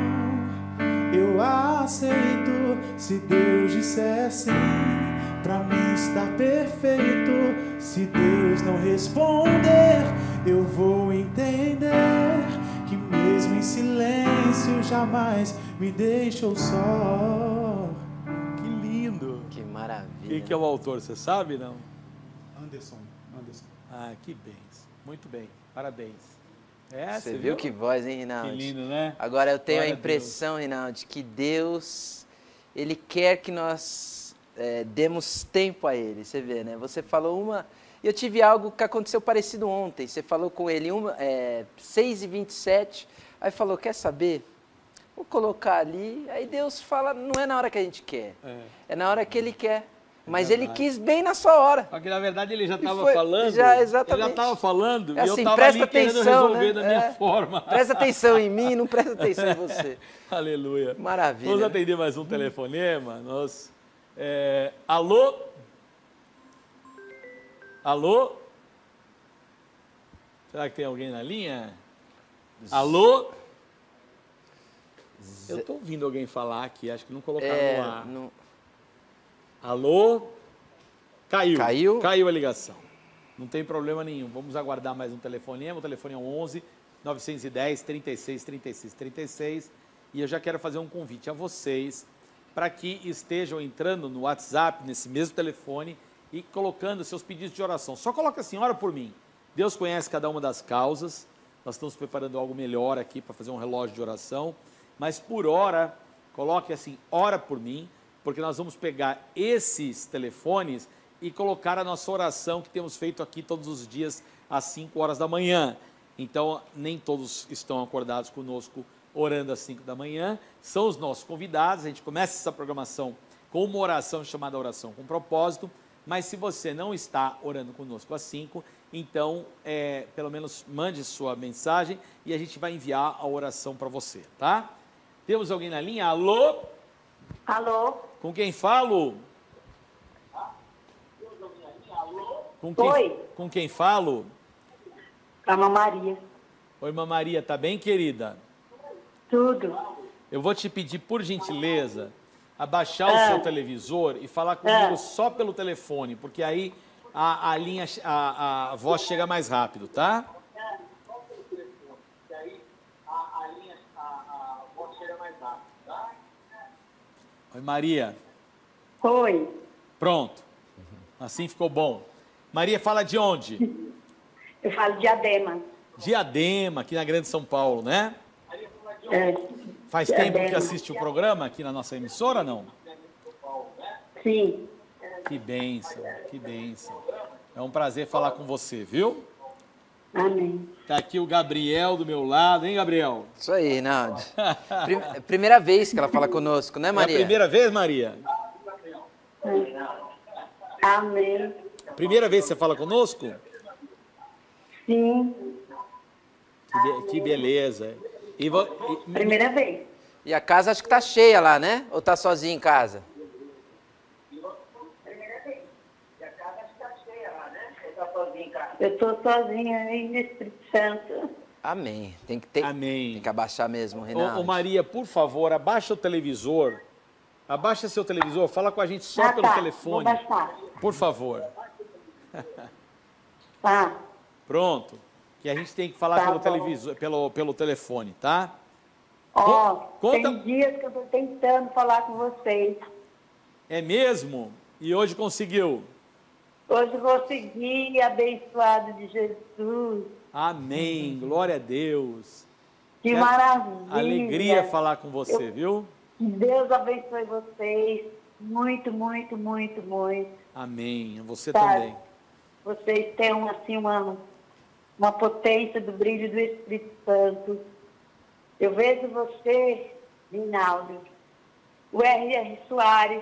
[SPEAKER 1] eu aceito. Se Deus disser sim, pra mim está perfeito. Se Deus não responder, eu vou entender que mesmo em silêncio jamais me deixou só.
[SPEAKER 3] Que lindo.
[SPEAKER 2] Que maravilha.
[SPEAKER 3] Quem que é o autor, você sabe, não?
[SPEAKER 1] Anderson. Anderson.
[SPEAKER 3] Ah, que bem. Muito bem, parabéns. É,
[SPEAKER 2] você, você viu que voz, hein, Reinaldo?
[SPEAKER 3] Que lindo, né?
[SPEAKER 2] Agora eu tenho
[SPEAKER 3] Glória
[SPEAKER 2] a impressão, a Reinaldo, que Deus, Ele quer que nós é, demos tempo a Ele. Você vê, né? Você falou uma... Eu tive algo que aconteceu parecido ontem. Você falou com ele uma, é, seis e vinte e sete, aí falou, quer saber? Vou colocar ali. Aí Deus fala, não é na hora que a gente quer, é, é na hora que Ele quer. Mas é Ele quis bem na sua hora.
[SPEAKER 3] Porque na verdade Ele já estava falando.
[SPEAKER 2] Já, exatamente.
[SPEAKER 3] Ele já estava falando
[SPEAKER 2] é assim,
[SPEAKER 3] e eu estava ali
[SPEAKER 2] atenção,
[SPEAKER 3] querendo resolver
[SPEAKER 2] né?
[SPEAKER 3] da minha
[SPEAKER 2] é.
[SPEAKER 3] forma.
[SPEAKER 2] Presta atenção em mim, não presta atenção em você.
[SPEAKER 3] Aleluia.
[SPEAKER 2] Maravilha.
[SPEAKER 3] Vamos atender mais um telefonema. Nós, é, alô? Alô? Será que tem alguém na linha? Alô? Eu estou ouvindo alguém falar aqui, acho que não colocaram
[SPEAKER 2] é,
[SPEAKER 3] no ar.
[SPEAKER 2] Não...
[SPEAKER 3] Alô? Caiu.
[SPEAKER 2] Caiu?
[SPEAKER 3] Caiu a ligação. Não tem problema nenhum. Vamos aguardar mais um telefonema. O telefone é onze, novecentos e dez, trinta e seis, trinta e seis, trinta e seis. E eu já quero fazer um convite a vocês para que estejam entrando no WhatsApp, nesse mesmo telefone, e colocando seus pedidos de oração. Só coloca assim, ora por mim. Deus conhece cada uma das causas. Nós estamos preparando algo melhor aqui para fazer um relógio de oração. Mas por hora, coloque assim, ora por mim, porque nós vamos pegar esses telefones e colocar a nossa oração que temos feito aqui todos os dias às cinco horas da manhã. Então, nem todos estão acordados conosco orando às cinco da manhã, são os nossos convidados. A gente começa essa programação com uma oração chamada Oração com Propósito, mas se você não está orando conosco às cinco, então, é, pelo menos mande sua mensagem e a gente vai enviar a oração para você, tá? Temos alguém na linha? Alô?
[SPEAKER 4] Alô?
[SPEAKER 3] Com quem falo? Com quem,
[SPEAKER 4] Oi.
[SPEAKER 3] Com quem falo?
[SPEAKER 4] A Irmã Maria.
[SPEAKER 3] Oi, Irmã Maria, tá bem, querida?
[SPEAKER 4] Tudo.
[SPEAKER 3] Eu vou te pedir, por gentileza, abaixar ah. o seu televisor e falar comigo ah. só pelo telefone, porque aí a, a linha, a, a voz chega mais rápido, tá? Oi, Maria.
[SPEAKER 5] Oi.
[SPEAKER 3] Pronto. Assim ficou bom. Maria, fala de onde?
[SPEAKER 5] Eu falo de Diadema.
[SPEAKER 3] Diadema, aqui na Grande São Paulo, né?
[SPEAKER 5] É.
[SPEAKER 3] Faz
[SPEAKER 5] Diadema.
[SPEAKER 3] tempo que assiste o programa aqui na nossa emissora, não?
[SPEAKER 5] Sim.
[SPEAKER 3] Que bênção, que bênção. É um prazer falar com você, viu?
[SPEAKER 5] Amém.
[SPEAKER 3] Tá aqui o Gabriel do meu lado, hein, Gabriel?
[SPEAKER 2] Isso aí, Reinaldo. Primeira vez que ela fala conosco, né, Maria?
[SPEAKER 3] É a primeira vez, Maria?
[SPEAKER 5] Amém.
[SPEAKER 3] Primeira vez que você fala conosco?
[SPEAKER 5] Sim.
[SPEAKER 3] Que, be que beleza. E vo e,
[SPEAKER 5] Primeira vez.
[SPEAKER 2] E a casa acho que tá cheia lá, né? Ou tá sozinho em casa?
[SPEAKER 5] Eu estou sozinha aí no Espírito Santo.
[SPEAKER 2] Amém. Tem que, ter,
[SPEAKER 3] Amém.
[SPEAKER 2] Tem que abaixar mesmo, Reinaldo.
[SPEAKER 3] Ô, ô, Maria, por favor, abaixa o televisor. Abaixa seu televisor, fala com a gente só
[SPEAKER 5] ah,
[SPEAKER 3] pelo
[SPEAKER 5] tá.
[SPEAKER 3] telefone.
[SPEAKER 5] Vou baixar.
[SPEAKER 3] Por favor.
[SPEAKER 5] Tá.
[SPEAKER 3] Pronto. Que a gente tem que falar
[SPEAKER 5] tá,
[SPEAKER 3] pelo
[SPEAKER 5] bom.
[SPEAKER 3] televisor, pelo, pelo telefone, tá?
[SPEAKER 5] Ó,
[SPEAKER 3] Conta...
[SPEAKER 5] tem dias que eu estou tentando falar com vocês.
[SPEAKER 3] É mesmo? E hoje conseguiu?
[SPEAKER 5] Hoje consegui, abençoado de Jesus.
[SPEAKER 3] Amém. Glória a Deus.
[SPEAKER 5] Que
[SPEAKER 3] é
[SPEAKER 5] maravilha.
[SPEAKER 3] Alegria falar com você,
[SPEAKER 5] eu...
[SPEAKER 3] viu?
[SPEAKER 5] Que Deus abençoe vocês. Muito, muito, muito, muito.
[SPEAKER 3] Amém. Você
[SPEAKER 5] Sabe?
[SPEAKER 3] também.
[SPEAKER 5] Vocês têm um, assim, uma, uma potência do brilho do Espírito Santo. Eu vejo você, Reinaldo, o R R Soares.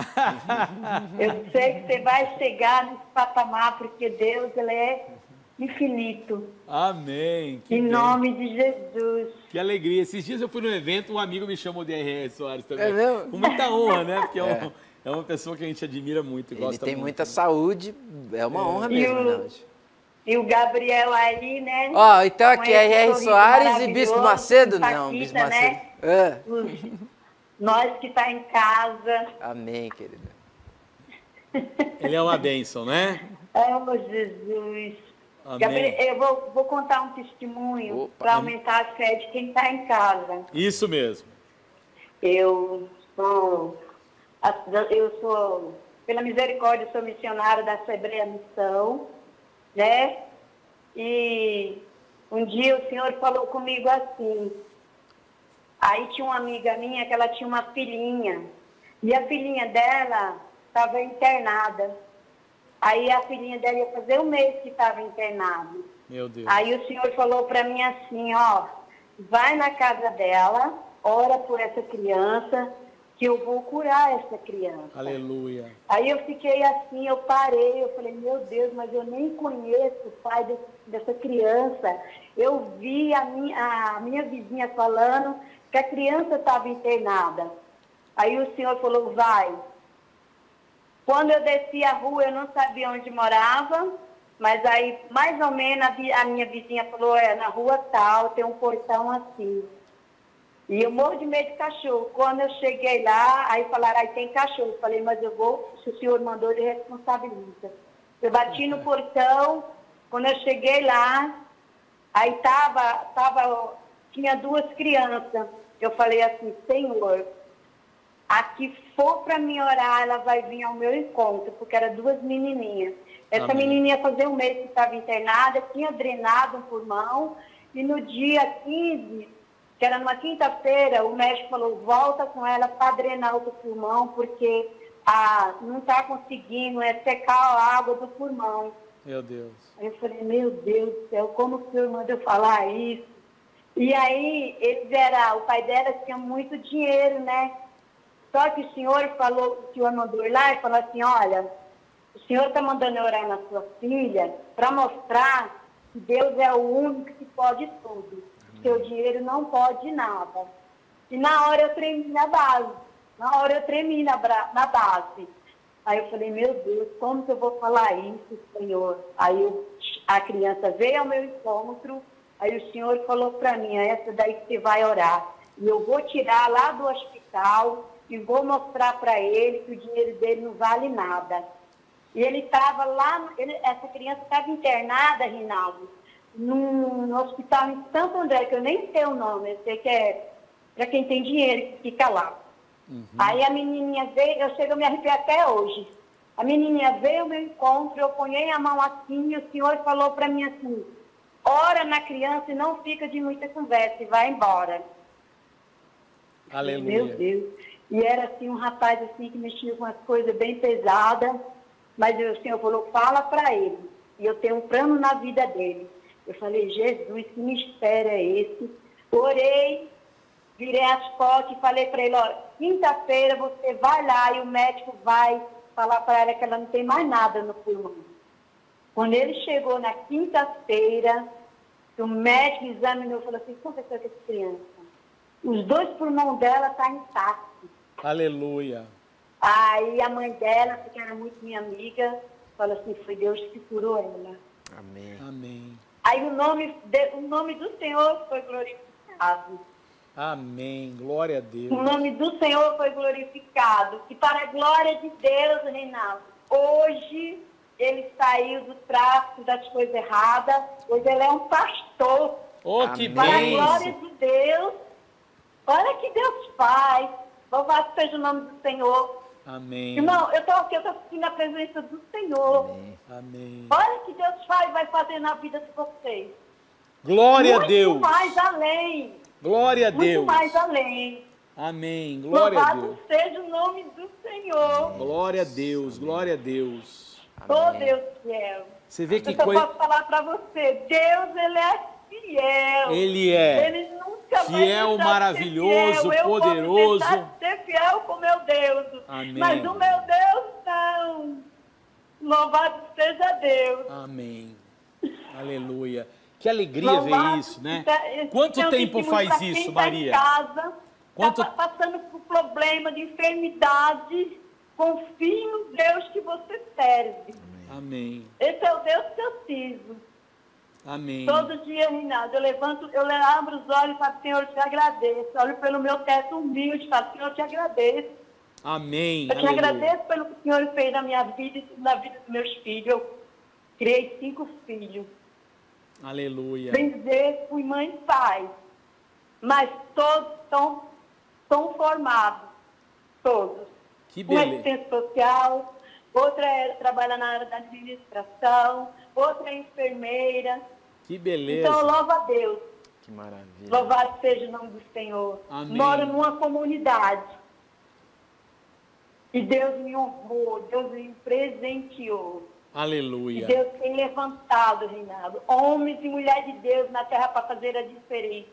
[SPEAKER 5] Eu sei que você vai chegar nesse patamar, porque Deus, ele é infinito.
[SPEAKER 3] Amém. Que
[SPEAKER 5] em
[SPEAKER 3] bem.
[SPEAKER 5] nome de Jesus.
[SPEAKER 3] Que alegria. Esses dias eu fui num evento, um amigo me chamou de R R Soares também.
[SPEAKER 2] É mesmo?
[SPEAKER 3] Com muita honra, né? Porque é, um,
[SPEAKER 2] É.
[SPEAKER 3] é uma pessoa que a gente admira muito e
[SPEAKER 2] Ele
[SPEAKER 3] gosta
[SPEAKER 2] tem
[SPEAKER 3] muito.
[SPEAKER 2] muita saúde, é uma honra
[SPEAKER 5] E
[SPEAKER 2] mesmo,
[SPEAKER 5] o-
[SPEAKER 2] Reinaldo.
[SPEAKER 5] E o Gabriel aí, né?
[SPEAKER 2] Ó, então
[SPEAKER 5] Com
[SPEAKER 2] aqui
[SPEAKER 5] esse
[SPEAKER 2] R R
[SPEAKER 5] sorriso
[SPEAKER 2] Soares e
[SPEAKER 5] maravilhoso,
[SPEAKER 2] Bispo Macedo?
[SPEAKER 5] Paquita,
[SPEAKER 2] Não, Bispo
[SPEAKER 5] né?
[SPEAKER 2] Macedo. É.
[SPEAKER 5] Os- Nós que tá em casa.
[SPEAKER 2] Amém, querida.
[SPEAKER 3] Ele é uma bênção, né?
[SPEAKER 5] Oh, Jesus.
[SPEAKER 3] Amém.
[SPEAKER 5] Gabriel, eu vou, vou contar um testemunho
[SPEAKER 2] Opa.
[SPEAKER 5] para aumentar a fé de quem está em casa.
[SPEAKER 3] Isso mesmo.
[SPEAKER 5] Eu sou, eu sou, pela misericórdia, sou missionária da Assembleia Missão, né? E um dia o Senhor falou comigo assim. Aí tinha uma amiga minha que ela tinha uma filhinha. E a filhinha dela estava internada. Aí a filhinha dela ia fazer um mês que estava internada.
[SPEAKER 3] Meu Deus.
[SPEAKER 5] Aí o Senhor falou para mim assim, ó, vai na casa dela, ora por essa criança, que eu vou curar essa criança.
[SPEAKER 3] Aleluia.
[SPEAKER 5] Aí eu fiquei assim, eu parei, eu falei, meu Deus, mas eu nem conheço o pai desse, dessa criança. Eu vi a minha, a minha vizinha falando que a criança estava internada. Aí o Senhor falou, vai. Quando eu desci a rua, eu não sabia onde morava, mas aí, mais ou menos, a, vi, a minha vizinha falou, é, na rua tal, tem um portão assim. E eu morro de medo de cachorro. Quando eu cheguei lá, aí falaram, aí tem cachorro. Eu falei, mas eu vou, se o senhor mandou, ele responsabiliza. Eu bati no portão, quando eu cheguei lá, aí tava, tava, tinha duas crianças. Eu falei assim, Senhor, a que for para mim orar, ela vai vir ao meu encontro, porque eram duas menininhas. Essa
[SPEAKER 3] Amém.
[SPEAKER 5] menininha fazia um mês que estava internada, tinha drenado um pulmão, e no dia quinze, que era numa quinta-feira, o médico falou, volta com ela para drenar o pulmão, porque ah, não está conseguindo, é secar a água do pulmão.
[SPEAKER 3] Meu Deus.
[SPEAKER 5] Aí eu falei, meu Deus do céu, como o senhor manda eu falar isso? E aí, eles era, o pai dela tinha muito dinheiro, né? Só que o senhor falou, o senhor mandou ir lá e falou assim, olha, o senhor está mandando eu orar na sua filha para mostrar que Deus é o único que pode tudo. Seu dinheiro não pode nada. E na hora eu tremi na base. Na hora eu tremi na, na base. Aí eu falei, meu Deus, como que eu vou falar isso, Senhor? Aí eu, a criança veio ao meu encontro, aí o Senhor falou para mim, essa daí que você vai orar. E eu vou tirar lá do hospital e vou mostrar para ele que o dinheiro dele não vale nada. E ele estava lá, ele, essa criança estava internada, Rinaldo, num, no hospital em Santo André, que eu nem sei o nome, eu sei que é para quem tem dinheiro que fica lá. Uhum. Aí a menininha veio, eu chego a me arrepiar até hoje. A menininha veio ao meu encontro, eu ponhei a mão assim, e o senhor falou para mim assim, ora na criança e não fica de muita conversa e vai embora.
[SPEAKER 3] Aleluia.
[SPEAKER 5] Meu Deus. E era assim, um rapaz assim que mexia com as coisas bem pesadas, mas o senhor falou, fala para ele. E eu tenho um plano na vida dele. Eu falei, Jesus, que mistério é esse? Orei, virei as costas e falei para ele, olha, quinta-feira você vai lá e o médico vai falar para ela que ela não tem mais nada no pulmão. Quando ele chegou na quinta-feira, o médico examinou e falou assim, o que aconteceu com essa criança? Os dois pulmões dela estão intactos.
[SPEAKER 3] Aleluia.
[SPEAKER 5] Aí a mãe dela, que era muito minha amiga, falou assim, foi Deus que curou ela.
[SPEAKER 2] Amém.
[SPEAKER 3] Amém.
[SPEAKER 5] Aí o nome, de, o nome do Senhor foi glorificado.
[SPEAKER 3] Amém. Glória a Deus.
[SPEAKER 5] O nome do Senhor foi glorificado. E para a glória de Deus, Reinaldo, hoje ele saiu do tráfico das coisas erradas. Hoje ele é um pastor.
[SPEAKER 3] Oh, que
[SPEAKER 5] Para a
[SPEAKER 3] bênção.
[SPEAKER 5] glória de Deus. Olha que Deus faz. Louvado seja o nome do Senhor.
[SPEAKER 3] Amém.
[SPEAKER 5] Irmão, eu estou aqui, eu estou sentindo a presença do Senhor.
[SPEAKER 2] Amém.
[SPEAKER 3] Amém.
[SPEAKER 5] Olha que Deus faz, vai fazer na vida de vocês.
[SPEAKER 3] Glória
[SPEAKER 5] Muito
[SPEAKER 3] a Deus.
[SPEAKER 5] mais além.
[SPEAKER 3] Glória a
[SPEAKER 5] Muito
[SPEAKER 3] Deus.
[SPEAKER 5] mais além.
[SPEAKER 3] Amém. Glória a Deus.
[SPEAKER 5] Louvado seja o nome do Senhor.
[SPEAKER 3] Glória a Deus. Glória a Deus.
[SPEAKER 5] Oh, Deus fiel.
[SPEAKER 3] Você vê que
[SPEAKER 5] Eu só
[SPEAKER 3] coisa.
[SPEAKER 5] posso falar para você, Deus, Ele é fiel.
[SPEAKER 3] Ele é.
[SPEAKER 5] Ele nunca vai
[SPEAKER 3] Fiel,
[SPEAKER 5] deixar de ser
[SPEAKER 3] maravilhoso,
[SPEAKER 5] fiel.
[SPEAKER 3] poderoso.
[SPEAKER 5] Eu posso deixar de ser fiel com meu Deus.
[SPEAKER 3] Amém.
[SPEAKER 5] Mas o meu Deus não. Louvado seja Deus.
[SPEAKER 3] Amém. Aleluia. Que alegria
[SPEAKER 5] Louvado
[SPEAKER 3] ver isso, né?
[SPEAKER 5] seja-
[SPEAKER 3] Quanto
[SPEAKER 5] Então,
[SPEAKER 3] tempo
[SPEAKER 5] testemunho
[SPEAKER 3] faz
[SPEAKER 5] pra quem
[SPEAKER 3] isso,
[SPEAKER 5] tá
[SPEAKER 3] Maria?
[SPEAKER 5] Em casa,
[SPEAKER 3] Quanto-
[SPEAKER 5] tá pa- passando por problema de enfermidade, confie no Deus que você serve.
[SPEAKER 3] Amém.
[SPEAKER 5] Esse é o Deus que eu sirvo.
[SPEAKER 3] Amém.
[SPEAKER 5] Todo dia, Rinaldo, eu levanto, eu abro os olhos e falo, Senhor, eu te agradeço. Olho pelo meu teto humilde e falo, Senhor, eu te agradeço.
[SPEAKER 3] Amém.
[SPEAKER 5] Eu te
[SPEAKER 3] Aleluia.
[SPEAKER 5] agradeço pelo que o Senhor fez na minha vida e na vida dos meus filhos. Eu criei cinco filhos.
[SPEAKER 3] Aleluia.
[SPEAKER 5] Bem dizer, fui mãe e pai. Mas todos estão, estão formados. Todos.
[SPEAKER 3] Que
[SPEAKER 5] Um é
[SPEAKER 3] beleza.
[SPEAKER 5] assistente social, outra é, trabalha na área da administração, outra é enfermeira.
[SPEAKER 3] Que beleza.
[SPEAKER 5] Então, louva a Deus.
[SPEAKER 2] Que maravilha.
[SPEAKER 5] Louvado seja o nome do Senhor.
[SPEAKER 3] Amém.
[SPEAKER 5] Moro numa comunidade. E Deus me honrou, Deus me presenteou. E
[SPEAKER 3] Aleluia.
[SPEAKER 5] Deus tem levantado, Reinaldo, homens e mulheres de Deus na terra para fazer a diferença.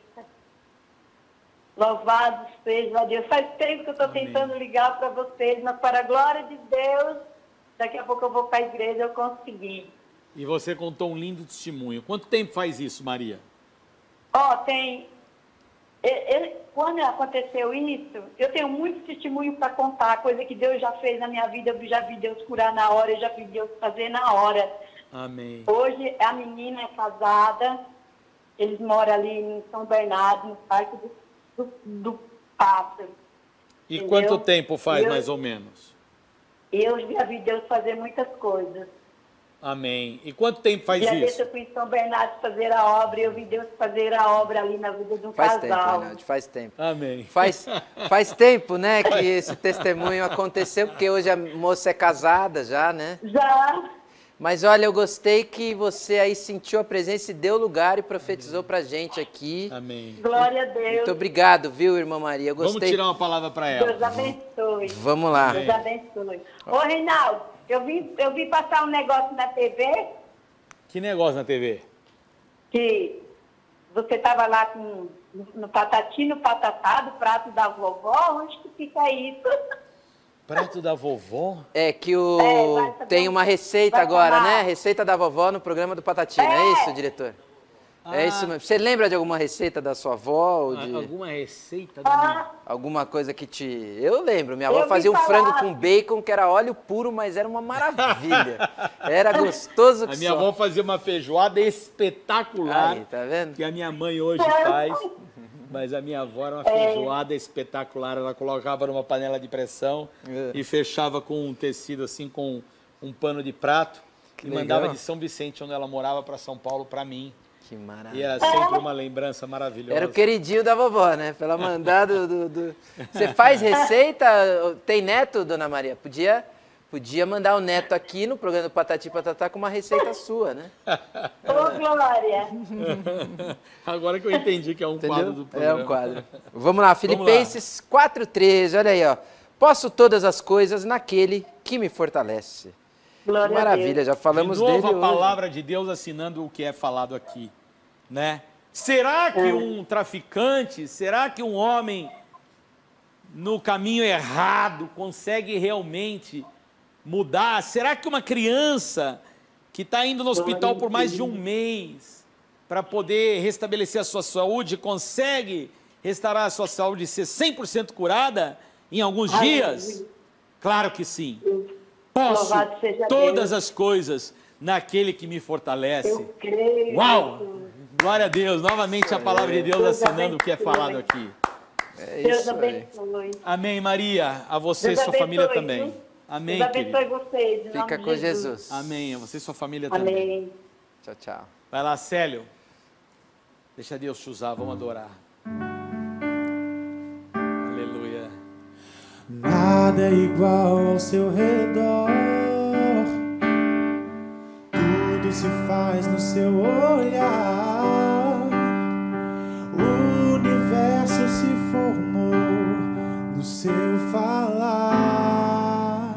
[SPEAKER 5] Louvado seja a Deus. Faz tempo que eu estou
[SPEAKER 3] Amém.
[SPEAKER 5] tentando ligar para vocês, mas para a glória de Deus, daqui a pouco eu vou para a igreja, eu consegui.
[SPEAKER 3] E você contou um lindo testemunho. Quanto tempo faz isso, Maria?
[SPEAKER 5] Ó, tem... e- e- quando aconteceu isso, eu tenho muito testemunho para contar, coisa que Deus já fez na minha vida, eu já vi Deus curar na hora, eu já vi Deus fazer na hora.
[SPEAKER 3] Amém.
[SPEAKER 5] Hoje a menina é casada, eles moram ali em São Bernardo, no Parque do, do, do Pássaro.
[SPEAKER 3] E
[SPEAKER 5] Entendeu?
[SPEAKER 3] quanto tempo faz,
[SPEAKER 5] Eu-
[SPEAKER 3] mais ou menos?
[SPEAKER 5] Eu já vi Deus fazer muitas coisas.
[SPEAKER 3] Amém. E quanto tempo faz
[SPEAKER 5] Dia desse
[SPEAKER 3] isso?
[SPEAKER 5] eu fui em São Bernardo fazer a obra e eu vi Deus fazer a obra ali na vida de um
[SPEAKER 2] Faz tempo,
[SPEAKER 5] casal.
[SPEAKER 2] Reinaldo, faz tempo.
[SPEAKER 3] Amém.
[SPEAKER 2] Faz, faz tempo, né, que esse testemunho aconteceu, porque hoje a moça é casada já, né?
[SPEAKER 5] Já,
[SPEAKER 2] Mas olha, eu gostei que você aí sentiu a presença e deu lugar e profetizou pra gente aqui.
[SPEAKER 3] Amém.
[SPEAKER 5] glória a Deus.
[SPEAKER 2] Muito obrigado, viu, irmã Maria? Eu
[SPEAKER 3] Vamos
[SPEAKER 2] gostei.
[SPEAKER 3] tirar uma palavra para ela.
[SPEAKER 5] Deus abençoe.
[SPEAKER 2] Vamos lá.
[SPEAKER 5] Deus abençoe. Ô, Reinaldo, eu vi, eu vi passar um negócio na T V
[SPEAKER 3] Que negócio na T V?
[SPEAKER 5] que você estava lá com, no, no patati, no patatá, do prato da vovó. Onde que fica isso?
[SPEAKER 3] Prato da vovó?
[SPEAKER 2] É que o
[SPEAKER 5] É, vai saber
[SPEAKER 2] tem
[SPEAKER 5] um-
[SPEAKER 2] uma receita
[SPEAKER 5] vai
[SPEAKER 2] agora,
[SPEAKER 5] chamar.
[SPEAKER 2] né? Receita da vovó no programa do Patati, não é
[SPEAKER 5] É.
[SPEAKER 2] isso, diretor? É isso mesmo. Você lembra de alguma receita da sua avó? Ou de
[SPEAKER 3] Ah, alguma receita da minha...
[SPEAKER 5] Ah,
[SPEAKER 2] alguma coisa que te... Eu lembro, minha avó
[SPEAKER 5] Eu vi
[SPEAKER 2] fazia um
[SPEAKER 5] falar.
[SPEAKER 2] frango com bacon, que era óleo puro, mas era uma maravilha. Era gostoso que
[SPEAKER 3] A minha
[SPEAKER 2] só.
[SPEAKER 3] avó fazia uma feijoada espetacular,
[SPEAKER 2] Aí, tá vendo?
[SPEAKER 3] que a minha mãe hoje faz. Mas a minha avó era uma feijoada espetacular. Ela colocava numa panela de pressão
[SPEAKER 2] É.
[SPEAKER 3] e fechava com um tecido assim, com um pano de prato.
[SPEAKER 2] Que
[SPEAKER 3] e
[SPEAKER 2] legal.
[SPEAKER 3] mandava de São Vicente, onde ela morava, para São Paulo, para mim.
[SPEAKER 2] Que
[SPEAKER 3] E
[SPEAKER 2] maravilha.
[SPEAKER 3] era sempre uma lembrança maravilhosa.
[SPEAKER 2] Era o queridinho da vovó, né? Pela mandar do, do, do... Você faz receita? Tem neto, dona Maria? Podia, podia mandar o neto aqui no programa do Patati Patatá com uma receita sua, né?
[SPEAKER 5] Ô, Glória.
[SPEAKER 3] Agora que eu entendi que é um
[SPEAKER 2] Entendeu?
[SPEAKER 3] quadro do
[SPEAKER 2] É
[SPEAKER 3] programa.
[SPEAKER 2] um quadro. Vamos lá, Filipenses quatro, treze, olha aí, ó. Posso todas as coisas naquele que me fortalece.
[SPEAKER 5] Glória
[SPEAKER 2] Maravilha,
[SPEAKER 5] a Deus.
[SPEAKER 2] já falamos
[SPEAKER 3] de novo
[SPEAKER 2] dele
[SPEAKER 3] a
[SPEAKER 2] hoje.
[SPEAKER 3] palavra de Deus assinando o que é falado aqui, né? Será que um traficante, será que um homem no caminho errado consegue realmente mudar? Será que uma criança que está indo no hospital por mais de um mês para poder restabelecer a sua saúde consegue restaurar a sua saúde e ser cem por cento curada em alguns dias? Claro que sim. Posso
[SPEAKER 5] Louvado seja
[SPEAKER 3] todas
[SPEAKER 5] Deus.
[SPEAKER 3] as coisas naquele que me fortalece.
[SPEAKER 5] Eu creio.
[SPEAKER 3] Uau!
[SPEAKER 5] Jesus.
[SPEAKER 3] Glória a Deus. Novamente a palavra de Deus
[SPEAKER 5] Deus
[SPEAKER 3] assinando o que é
[SPEAKER 5] abençoe.
[SPEAKER 3] falado aqui.
[SPEAKER 2] É
[SPEAKER 5] Deus
[SPEAKER 2] isso aí.
[SPEAKER 5] abençoe.
[SPEAKER 3] Amém, Maria. A você e
[SPEAKER 5] Deus
[SPEAKER 3] sua família
[SPEAKER 5] abençoe,
[SPEAKER 3] também.
[SPEAKER 5] viu?
[SPEAKER 3] Amém,
[SPEAKER 5] Deus abençoe
[SPEAKER 3] querido.
[SPEAKER 5] vocês. em
[SPEAKER 2] Fica
[SPEAKER 5] nome
[SPEAKER 2] com
[SPEAKER 5] de
[SPEAKER 2] Jesus.
[SPEAKER 3] Amém. A você e sua família também.
[SPEAKER 5] Amém.
[SPEAKER 2] Tchau, tchau.
[SPEAKER 3] Vai lá, Célio. Deixa Deus te usar. Vamos adorar. Aleluia.
[SPEAKER 1] Nada é igual ao seu redor. Tudo se faz no seu olhar. O universo se formou no seu falar.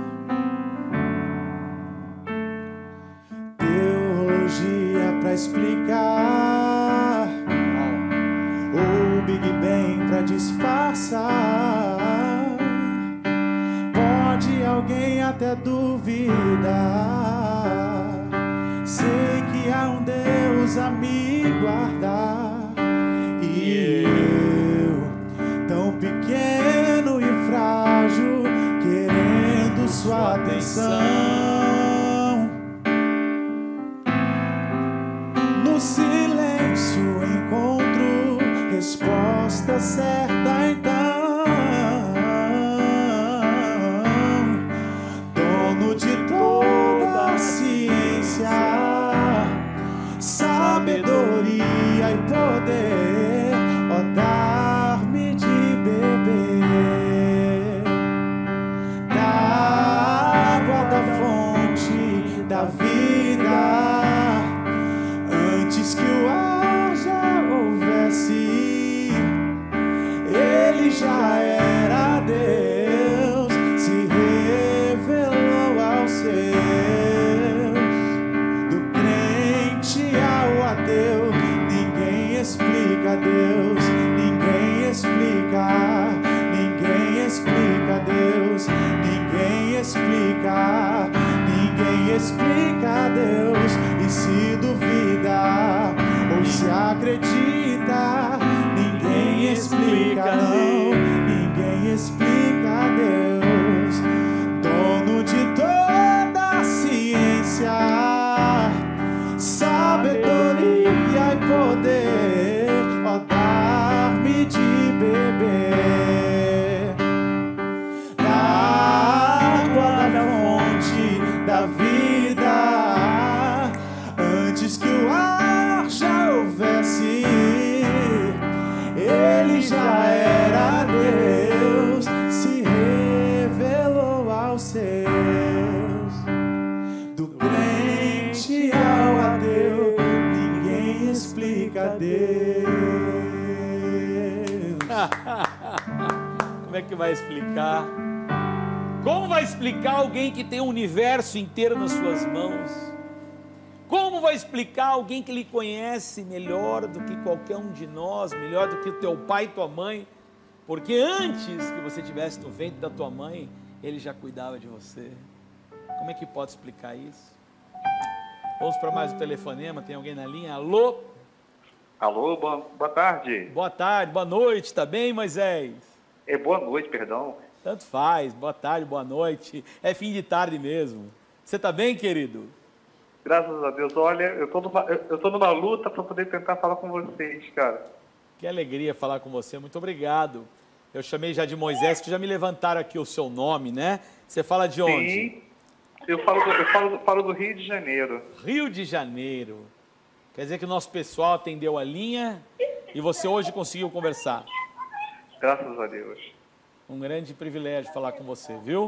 [SPEAKER 1] Teologia pra explicar, ou Big Bang pra disfarçar. Pode alguém até duvidar. Sei que há um Deus a me guardar. E eu, tão pequeno e frágil, querendo sua atenção. No silêncio encontro resposta certa então. Dono de toda a ciência, sabedoria e poder, ó, dar-me de beber da água da fonte da vida, antes que o ar já houvesse. Ele já era Deus, se revelou aos seus. Do crente ao ateu, ninguém explica Deus, ninguém explica, ninguém explica Deus, ninguém explica, ninguém explica Deus. E se duvida ou se acredita, ninguém explica não, ninguém explica Deus. Dono de toda a ciência, sabedoria e poder, ó, dar-me de beber da água da fonte da vida, antes que o ar já houvesse. Ele já era Deus, se revelou aos seus. Do crente ao ateu, ninguém explica Deus.
[SPEAKER 3] Como é que vai explicar? Como vai explicar alguém que tem o universo inteiro nas suas mãos? Como vai explicar alguém que lhe conhece melhor do que qualquer um de nós, melhor do que o teu pai e tua mãe? Porque antes que você estivesse no ventre da tua mãe, ele já cuidava de você. Como é que pode explicar isso? Vamos para mais um telefonema, tem alguém na linha? Alô?
[SPEAKER 6] Alô, boa, boa tarde.
[SPEAKER 3] Boa tarde, boa noite, tá bem, Moisés?
[SPEAKER 6] É boa noite, perdão.
[SPEAKER 3] Tanto faz, boa tarde, boa noite, é fim de tarde mesmo. Você tá bem, querido?
[SPEAKER 6] Graças a Deus. Olha, eu tô numa, eu, eu tô numa luta para poder tentar falar com vocês, cara.
[SPEAKER 3] que alegria falar com você. Muito obrigado. Eu chamei já de Moisés, que já me levantaram aqui o seu nome, né? Você fala de onde?
[SPEAKER 6] Sim, eu falo do, eu falo, falo do Rio de Janeiro.
[SPEAKER 3] Rio de Janeiro. Quer dizer que o nosso pessoal atendeu a linha e você hoje conseguiu conversar.
[SPEAKER 6] Graças a Deus.
[SPEAKER 3] Um grande privilégio falar com você, viu?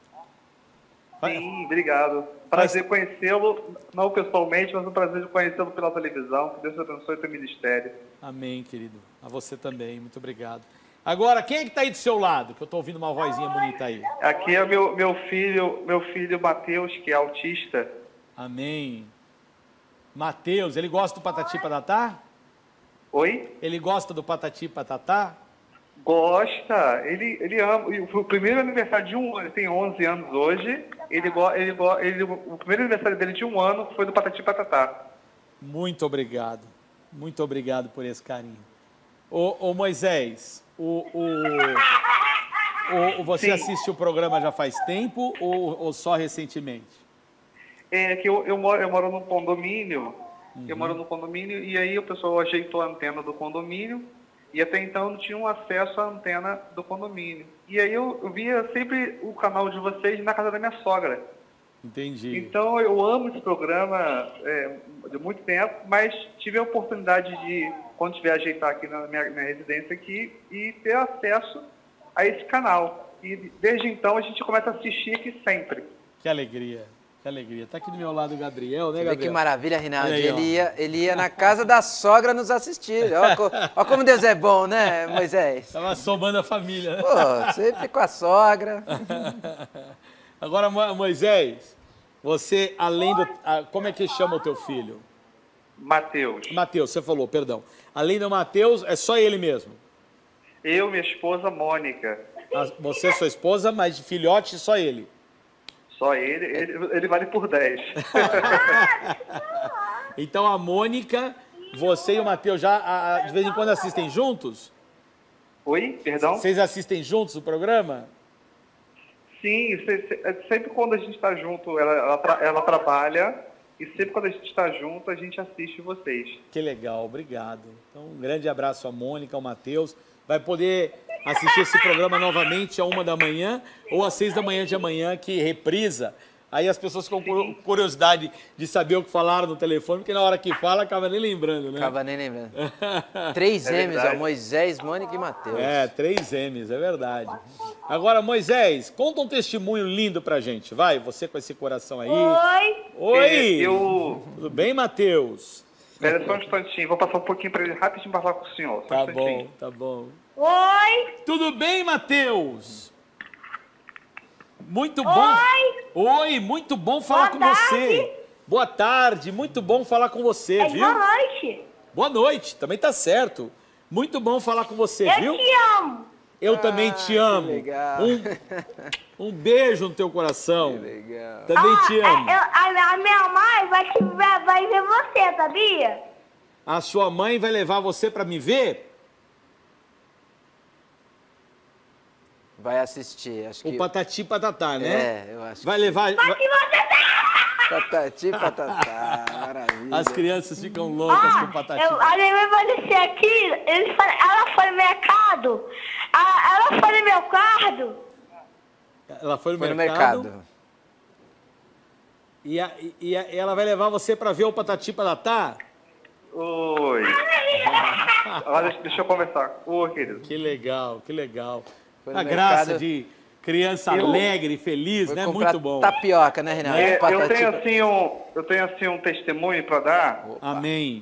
[SPEAKER 6] Sim, obrigado. Prazer conhecê-lo, não pessoalmente, mas um prazer de conhecê-lo pela televisão. Que Deus abençoe o teu ministério.
[SPEAKER 3] Amém, querido. A você também, muito obrigado. Agora, quem é que está aí do seu lado? Que eu estou ouvindo uma vozinha bonita aí.
[SPEAKER 6] Aqui é meu, meu filho, meu filho Matheus, que é autista.
[SPEAKER 3] Amém. Matheus, ele gosta do Patati Patatá?
[SPEAKER 6] Oi?
[SPEAKER 3] Ele gosta do Patati Patatá?
[SPEAKER 6] Gosta, ele, ele ama. E o primeiro aniversário de um ano, ele tem onze anos hoje. Ele, go- ele, go- ele, o primeiro aniversário dele de um ano foi do Patati Patatá.
[SPEAKER 3] Muito obrigado. Muito obrigado por esse carinho. Ô, ô Moisés, o, o, o, o- você
[SPEAKER 6] Sim.
[SPEAKER 3] assiste o programa já faz tempo ou, ou só recentemente?
[SPEAKER 6] É que eu, eu, moro, eu moro num condomínio, eu moro num condomínio, e aí o pessoal ajeitou a antena do condomínio, e até então não tinham acesso à antena do condomínio. E aí eu, eu via sempre o canal de vocês na casa da minha sogra.
[SPEAKER 3] Entendi.
[SPEAKER 6] Então eu amo esse programa é, de muito tempo, mas tive a oportunidade de, quando tiver ajeitar aqui na minha, minha residência aqui, e ter acesso a esse canal. E desde então a gente começa a assistir aqui sempre.
[SPEAKER 3] Que alegria, que alegria. Tá aqui do meu lado o Gabriel, né,
[SPEAKER 2] Vê
[SPEAKER 3] Gabriel?
[SPEAKER 2] que maravilha, Rinaldi.
[SPEAKER 3] Olha aí, ó.
[SPEAKER 2] ele, ia, ele ia na casa da sogra nos assistir. Olha co- ó como Deus é bom, né, Moisés?
[SPEAKER 3] Tava somando a família, né?
[SPEAKER 2] Pô, sempre com a sogra.
[SPEAKER 3] Agora, Mo- Moisés, você, além do... a- como é que chama o teu filho?
[SPEAKER 6] Matheus,
[SPEAKER 3] Mateus, você falou, perdão. Além do Mateus, é só ele mesmo?
[SPEAKER 6] eu, minha esposa Mônica,
[SPEAKER 3] A- Você, sua esposa, mas de filhote, só ele?
[SPEAKER 6] só ele, ele, ele vale por dez.
[SPEAKER 3] Então, a Mônica, você e o Mateus já, a- a- de vez em quando, assistem juntos?
[SPEAKER 6] Oi, perdão?
[SPEAKER 3] Vocês assistem juntos o programa?
[SPEAKER 6] Sim, se- se- sempre quando a gente está junto, ela, ela, tra- ela trabalha, e sempre quando a gente está junto, a gente assiste vocês.
[SPEAKER 3] Que legal, obrigado. Então, um grande abraço à Mônica, ao Mateus. Vai poder assistir esse programa novamente a uma da manhã ou às seis da manhã de amanhã, que reprisa. Aí as pessoas ficam com curiosidade de saber o que falaram no telefone, porque na hora que fala, acaba nem lembrando, né?
[SPEAKER 2] Acaba nem lembrando. Três
[SPEAKER 6] É
[SPEAKER 2] M's, ó,
[SPEAKER 6] verdade.
[SPEAKER 2] Moisés, Mônica e Mateus.
[SPEAKER 3] É, três M's, é verdade. Agora, Moisés, conta um testemunho lindo pra gente, vai, você com esse coração aí.
[SPEAKER 5] Oi,
[SPEAKER 3] Oi!
[SPEAKER 6] É, eu...
[SPEAKER 3] Tudo bem, Matheus?
[SPEAKER 6] Espera só um instantinho, vou passar um pouquinho para ele rapidinho para falar com o senhor. Só um
[SPEAKER 3] Tá
[SPEAKER 6] instantinho.
[SPEAKER 3] bom, tá bom.
[SPEAKER 5] oi,
[SPEAKER 3] Tudo bem, Matheus? Muito bom.
[SPEAKER 5] Oi.
[SPEAKER 3] Oi, muito bom falar
[SPEAKER 5] Boa
[SPEAKER 3] com você. Boa tarde, muito bom falar com você,
[SPEAKER 5] é
[SPEAKER 3] viu?
[SPEAKER 5] boa noite.
[SPEAKER 3] Boa noite, também tá certo. Muito bom falar com você,
[SPEAKER 5] Eu
[SPEAKER 3] viu?
[SPEAKER 5] te amo.
[SPEAKER 3] Eu também te amo.
[SPEAKER 2] legal.
[SPEAKER 3] Um, um beijo no teu coração.
[SPEAKER 2] Legal.
[SPEAKER 3] Também
[SPEAKER 5] Ó,
[SPEAKER 3] te
[SPEAKER 5] é,
[SPEAKER 3] amo.
[SPEAKER 5] eu- a, a minha mãe vai, te, vai, vai ver você, sabia?
[SPEAKER 3] A sua mãe vai levar você pra me ver?
[SPEAKER 2] Vai assistir, acho que...
[SPEAKER 3] O Patati Patatá, né?
[SPEAKER 2] É, eu acho
[SPEAKER 3] Vai levar... vai-
[SPEAKER 5] Se você
[SPEAKER 2] que... Patati, patatá, maravilha.
[SPEAKER 3] As crianças ficam loucas com Patati.
[SPEAKER 5] Eu, a minha mãe vai descer aqui, eles foram- ela foi no mercado, a- ela foi no meu quarto,
[SPEAKER 3] Ela foi no
[SPEAKER 2] Foi no
[SPEAKER 3] mercado.
[SPEAKER 2] mercado.
[SPEAKER 3] E, a- e a- ela vai levar você pra ver o Patati Patatá?
[SPEAKER 6] Oi. Ah, deixa, deixa eu conversar. Oi, querido.
[SPEAKER 3] Que legal, que legal.
[SPEAKER 2] Foi no
[SPEAKER 3] A graça
[SPEAKER 2] mercado.
[SPEAKER 3] de criança
[SPEAKER 6] Eu-
[SPEAKER 3] alegre, feliz,
[SPEAKER 2] Foi
[SPEAKER 3] né?
[SPEAKER 2] comprar
[SPEAKER 3] Muito bom.
[SPEAKER 2] tapioca, né, Renato?
[SPEAKER 6] É, eu,
[SPEAKER 2] Patati,
[SPEAKER 6] tenho, assim, um, eu tenho assim um testemunho para dar.
[SPEAKER 3] Amém.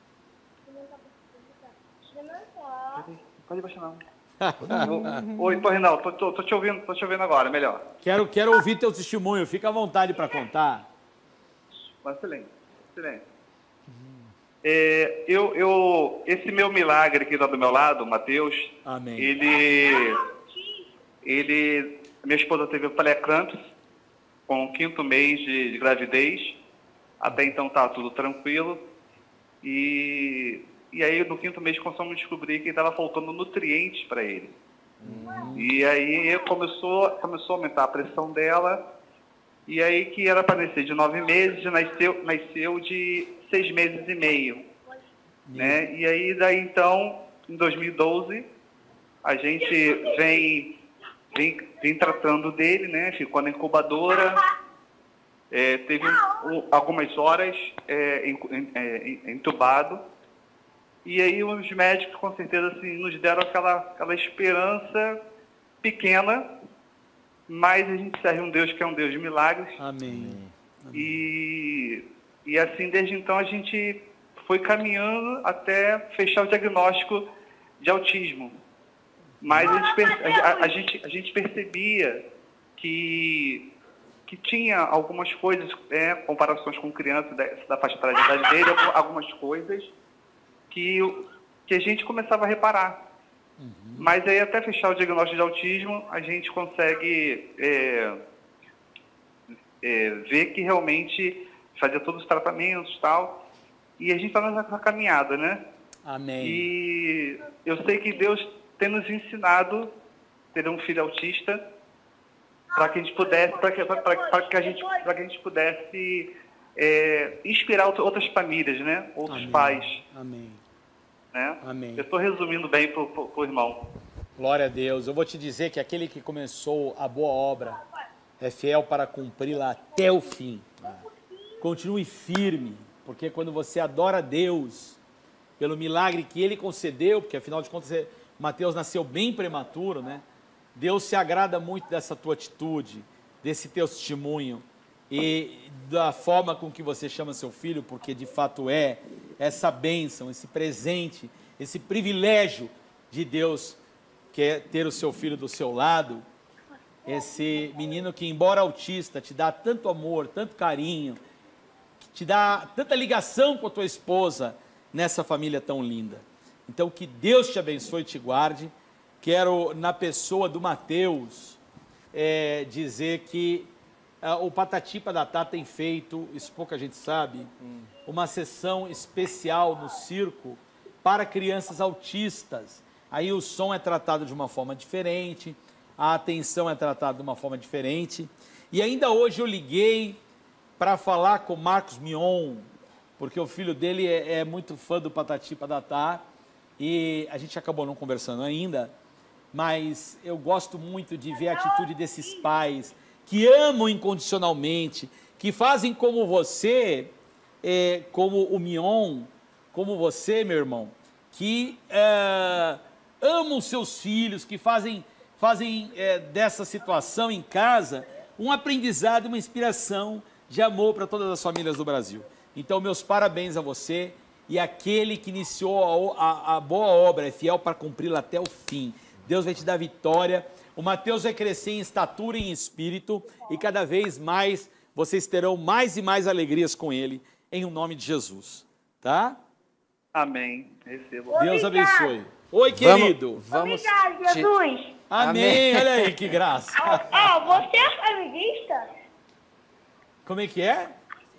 [SPEAKER 6] Pode baixar não. Oi, tô, Reinaldo, tô, tô, tô te ouvindo, tô te ouvindo agora, melhor.
[SPEAKER 3] Quero, quero ouvir teu testemunho. Fica à vontade para contar.
[SPEAKER 6] Mas silêncio, silêncio. É, eu, eu, esse meu milagre que está do meu lado, Matheus,
[SPEAKER 3] Amém.
[SPEAKER 6] ele, ele, minha esposa teve paleacrampos com o quinto mês de, de gravidez, até então tá tudo tranquilo, e, e aí no quinto mês começamos a descobrir que estava faltando nutrientes para ele. E aí começou, começou a aumentar a pressão dela, e aí que era para nascer de nove meses, nasceu, nasceu de seis meses e meio. Né? E aí daí então em dois mil e doze, a gente vem, vem, vem tratando dele, né? Ficou na incubadora, é, teve um, um, algumas horas é, é, entubado. E aí os médicos, com certeza, assim, nos deram aquela, aquela esperança pequena, mas a gente serve um Deus que é um Deus de milagres.
[SPEAKER 3] Amém.
[SPEAKER 6] E, e assim, desde então, a gente foi caminhando até fechar o diagnóstico de autismo. Mas a gente, a, a gente, a gente percebia que, que tinha algumas coisas, é, comparações com crianças da, da faixa etária de idade dele, algumas coisas que, que a gente começava a reparar. Uhum. Mas aí, até fechar o diagnóstico de autismo, a gente consegue é, é, ver que realmente fazia todos os tratamentos e tal, e a gente está nessa caminhada, né?
[SPEAKER 3] Amém.
[SPEAKER 6] E eu sei que Deus tem nos ensinado a ter um filho autista para que a gente pudesse, para que, que, a gente, que a gente pudesse é, inspirar outras famílias, né? Outros
[SPEAKER 3] Amém.
[SPEAKER 6] pais.
[SPEAKER 3] Amém.
[SPEAKER 6] Né?
[SPEAKER 3] Amém.
[SPEAKER 6] Eu estou resumindo bem para o irmão.
[SPEAKER 3] Glória a Deus. Eu vou te dizer que aquele que começou a boa obra é fiel para cumpri-la até o fim. Continue firme, porque quando você adora a Deus pelo milagre que Ele concedeu, porque afinal de contas Mateus nasceu bem prematuro, né? Deus se agrada muito dessa tua atitude, desse teu testemunho e da forma com que você chama seu filho, porque de fato é essa bênção, esse presente, esse privilégio de Deus, que é ter o seu filho do seu lado, esse menino que, embora autista, te dá tanto amor, tanto carinho, que te dá tanta ligação com a tua esposa nessa família tão linda. Então, que Deus te abençoe e te guarde. Quero, na pessoa do Mateus, é, dizer que ah, o Patati Patatá tem feito, isso pouca gente sabe, hum. uma sessão especial no circo para crianças autistas. Aí o som é tratado de uma forma diferente, a atenção é tratada de uma forma diferente. E ainda hoje eu liguei para falar com o Marcos Mion, porque o filho dele é, é muito fã do Patati Patatá, e a gente acabou não conversando ainda, mas eu gosto muito de ver a atitude desses pais que amam incondicionalmente, que fazem como você, é, como o Mion, como você, meu irmão, que é, amam seus filhos, que fazem, fazem é, dessa situação em casa um aprendizado, uma inspiração de amor para todas as famílias do Brasil. Então, meus parabéns a você, e aquele que iniciou a, a, a boa obra é fiel para cumpri-la até o fim. Deus vai te dar vitória. O Mateus vai crescer em estatura e em espírito, e cada vez mais vocês terão mais e mais alegrias com ele, em o nome de Jesus. Tá?
[SPEAKER 6] Amém. Recebo.
[SPEAKER 3] Deus abençoe. Oi, querido.
[SPEAKER 2] Vamos, vamos
[SPEAKER 5] Obrigado, Jesus.
[SPEAKER 2] te...
[SPEAKER 3] Amém. Amém. Olha aí que graça.
[SPEAKER 5] Ah, você é flamenguista?
[SPEAKER 3] Como é que é?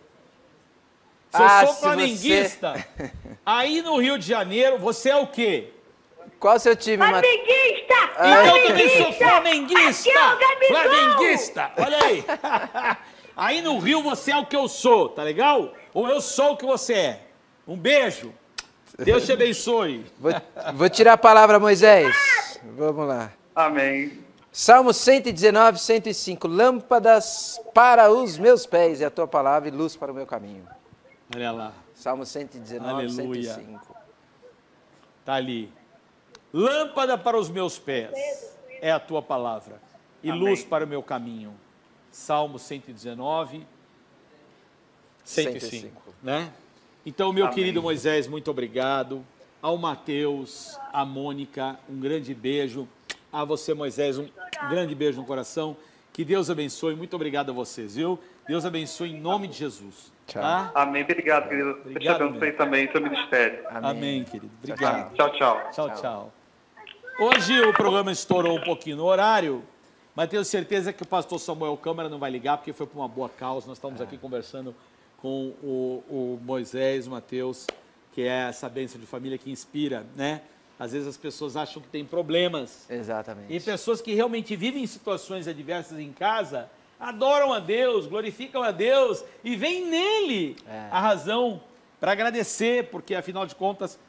[SPEAKER 3] Se
[SPEAKER 2] Ah,
[SPEAKER 3] eu sou
[SPEAKER 2] se
[SPEAKER 3] flamenguista,
[SPEAKER 2] você...
[SPEAKER 3] aí no Rio de Janeiro, você é o quê?
[SPEAKER 2] Qual o seu time, Mateus?
[SPEAKER 5] Flamenguista!
[SPEAKER 3] Então eu também sou flamenguista!
[SPEAKER 5] Aqui é o Gabigol!
[SPEAKER 3] Flamenguista! Olha aí! Aí no Rio você é o que eu sou, tá legal? Ou eu sou o que você é. Um beijo. Deus te abençoe.
[SPEAKER 2] Vou, vou tirar a palavra, Moisés. Vamos lá.
[SPEAKER 6] Amém.
[SPEAKER 2] Salmo cento e dezenove, cento e cinco. Lâmpadas para os meus pés é a tua palavra e luz para o meu caminho.
[SPEAKER 3] Olha lá.
[SPEAKER 2] Salmo cento e dezenove,
[SPEAKER 3] Aleluia.
[SPEAKER 2] cento e cinco.
[SPEAKER 3] Tá ali. Lâmpada para os meus pés é a tua palavra e
[SPEAKER 6] Amém.
[SPEAKER 3] luz para o meu caminho. Salmo cento e dezenove, cento e cinco. Né? Então, meu
[SPEAKER 6] Amém.
[SPEAKER 3] querido Moisés, muito obrigado. Ao Mateus, à Mônica, um grande beijo. A você, Moisés, um grande beijo no coração. Que Deus abençoe. Muito obrigado a vocês, viu? Deus abençoe em nome de Jesus.
[SPEAKER 2] Tchau.
[SPEAKER 3] Tá?
[SPEAKER 6] Amém. Obrigado, querido. Deus te
[SPEAKER 3] Obrigado,
[SPEAKER 6] abençoe
[SPEAKER 3] meu.
[SPEAKER 6] também, seu ministério.
[SPEAKER 2] Amém.
[SPEAKER 3] Amém, querido. Obrigado.
[SPEAKER 6] Tchau, tchau.
[SPEAKER 3] Tchau, tchau. Hoje o programa estourou um pouquinho no horário, mas tenho certeza que o pastor Samuel Câmara não vai ligar, porque foi por uma boa causa. Nós estamos aqui conversando com o, o Moisés, o Mateus, que é essa bênção de família que inspira, né? Às vezes as pessoas acham que tem problemas.
[SPEAKER 2] Exatamente.
[SPEAKER 3] E pessoas que realmente vivem em situações adversas em casa, adoram a Deus, glorificam a Deus e veem nele
[SPEAKER 2] É.
[SPEAKER 3] a razão para agradecer, porque afinal de contas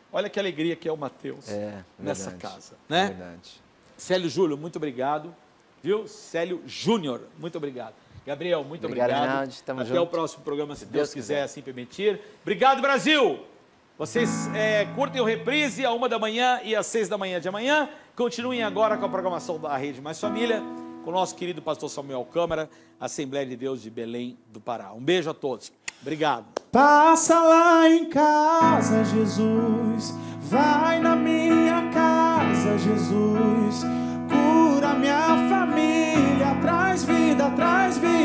[SPEAKER 3] Olha que alegria que é o Mateus
[SPEAKER 2] É,
[SPEAKER 3] nessa
[SPEAKER 2] verdade,
[SPEAKER 3] casa, né?
[SPEAKER 2] É verdade.
[SPEAKER 3] Célio Júlio, muito obrigado. Viu? Célio Júnior, muito obrigado. Gabriel, muito
[SPEAKER 2] Obrigado,
[SPEAKER 3] obrigado.
[SPEAKER 2] Reinaldo, tamo
[SPEAKER 3] Até
[SPEAKER 2] junto.
[SPEAKER 3] o próximo programa, se,
[SPEAKER 2] Se
[SPEAKER 3] Deus,
[SPEAKER 2] Deus
[SPEAKER 3] quiser,
[SPEAKER 2] quiser.
[SPEAKER 3] assim permitir. Obrigado, Brasil! Vocês é, curtem o Reprise a uma da manhã e às seis da manhã de amanhã. Continuem agora com a programação da Rede Mais Família, com o nosso querido pastor Samuel Câmara, Assembleia de Deus de Belém do Pará. Um beijo a todos. Obrigado.
[SPEAKER 1] Passa lá em casa, Jesus. Vai na minha casa, Jesus. Cura minha família. Traz vida, traz vida.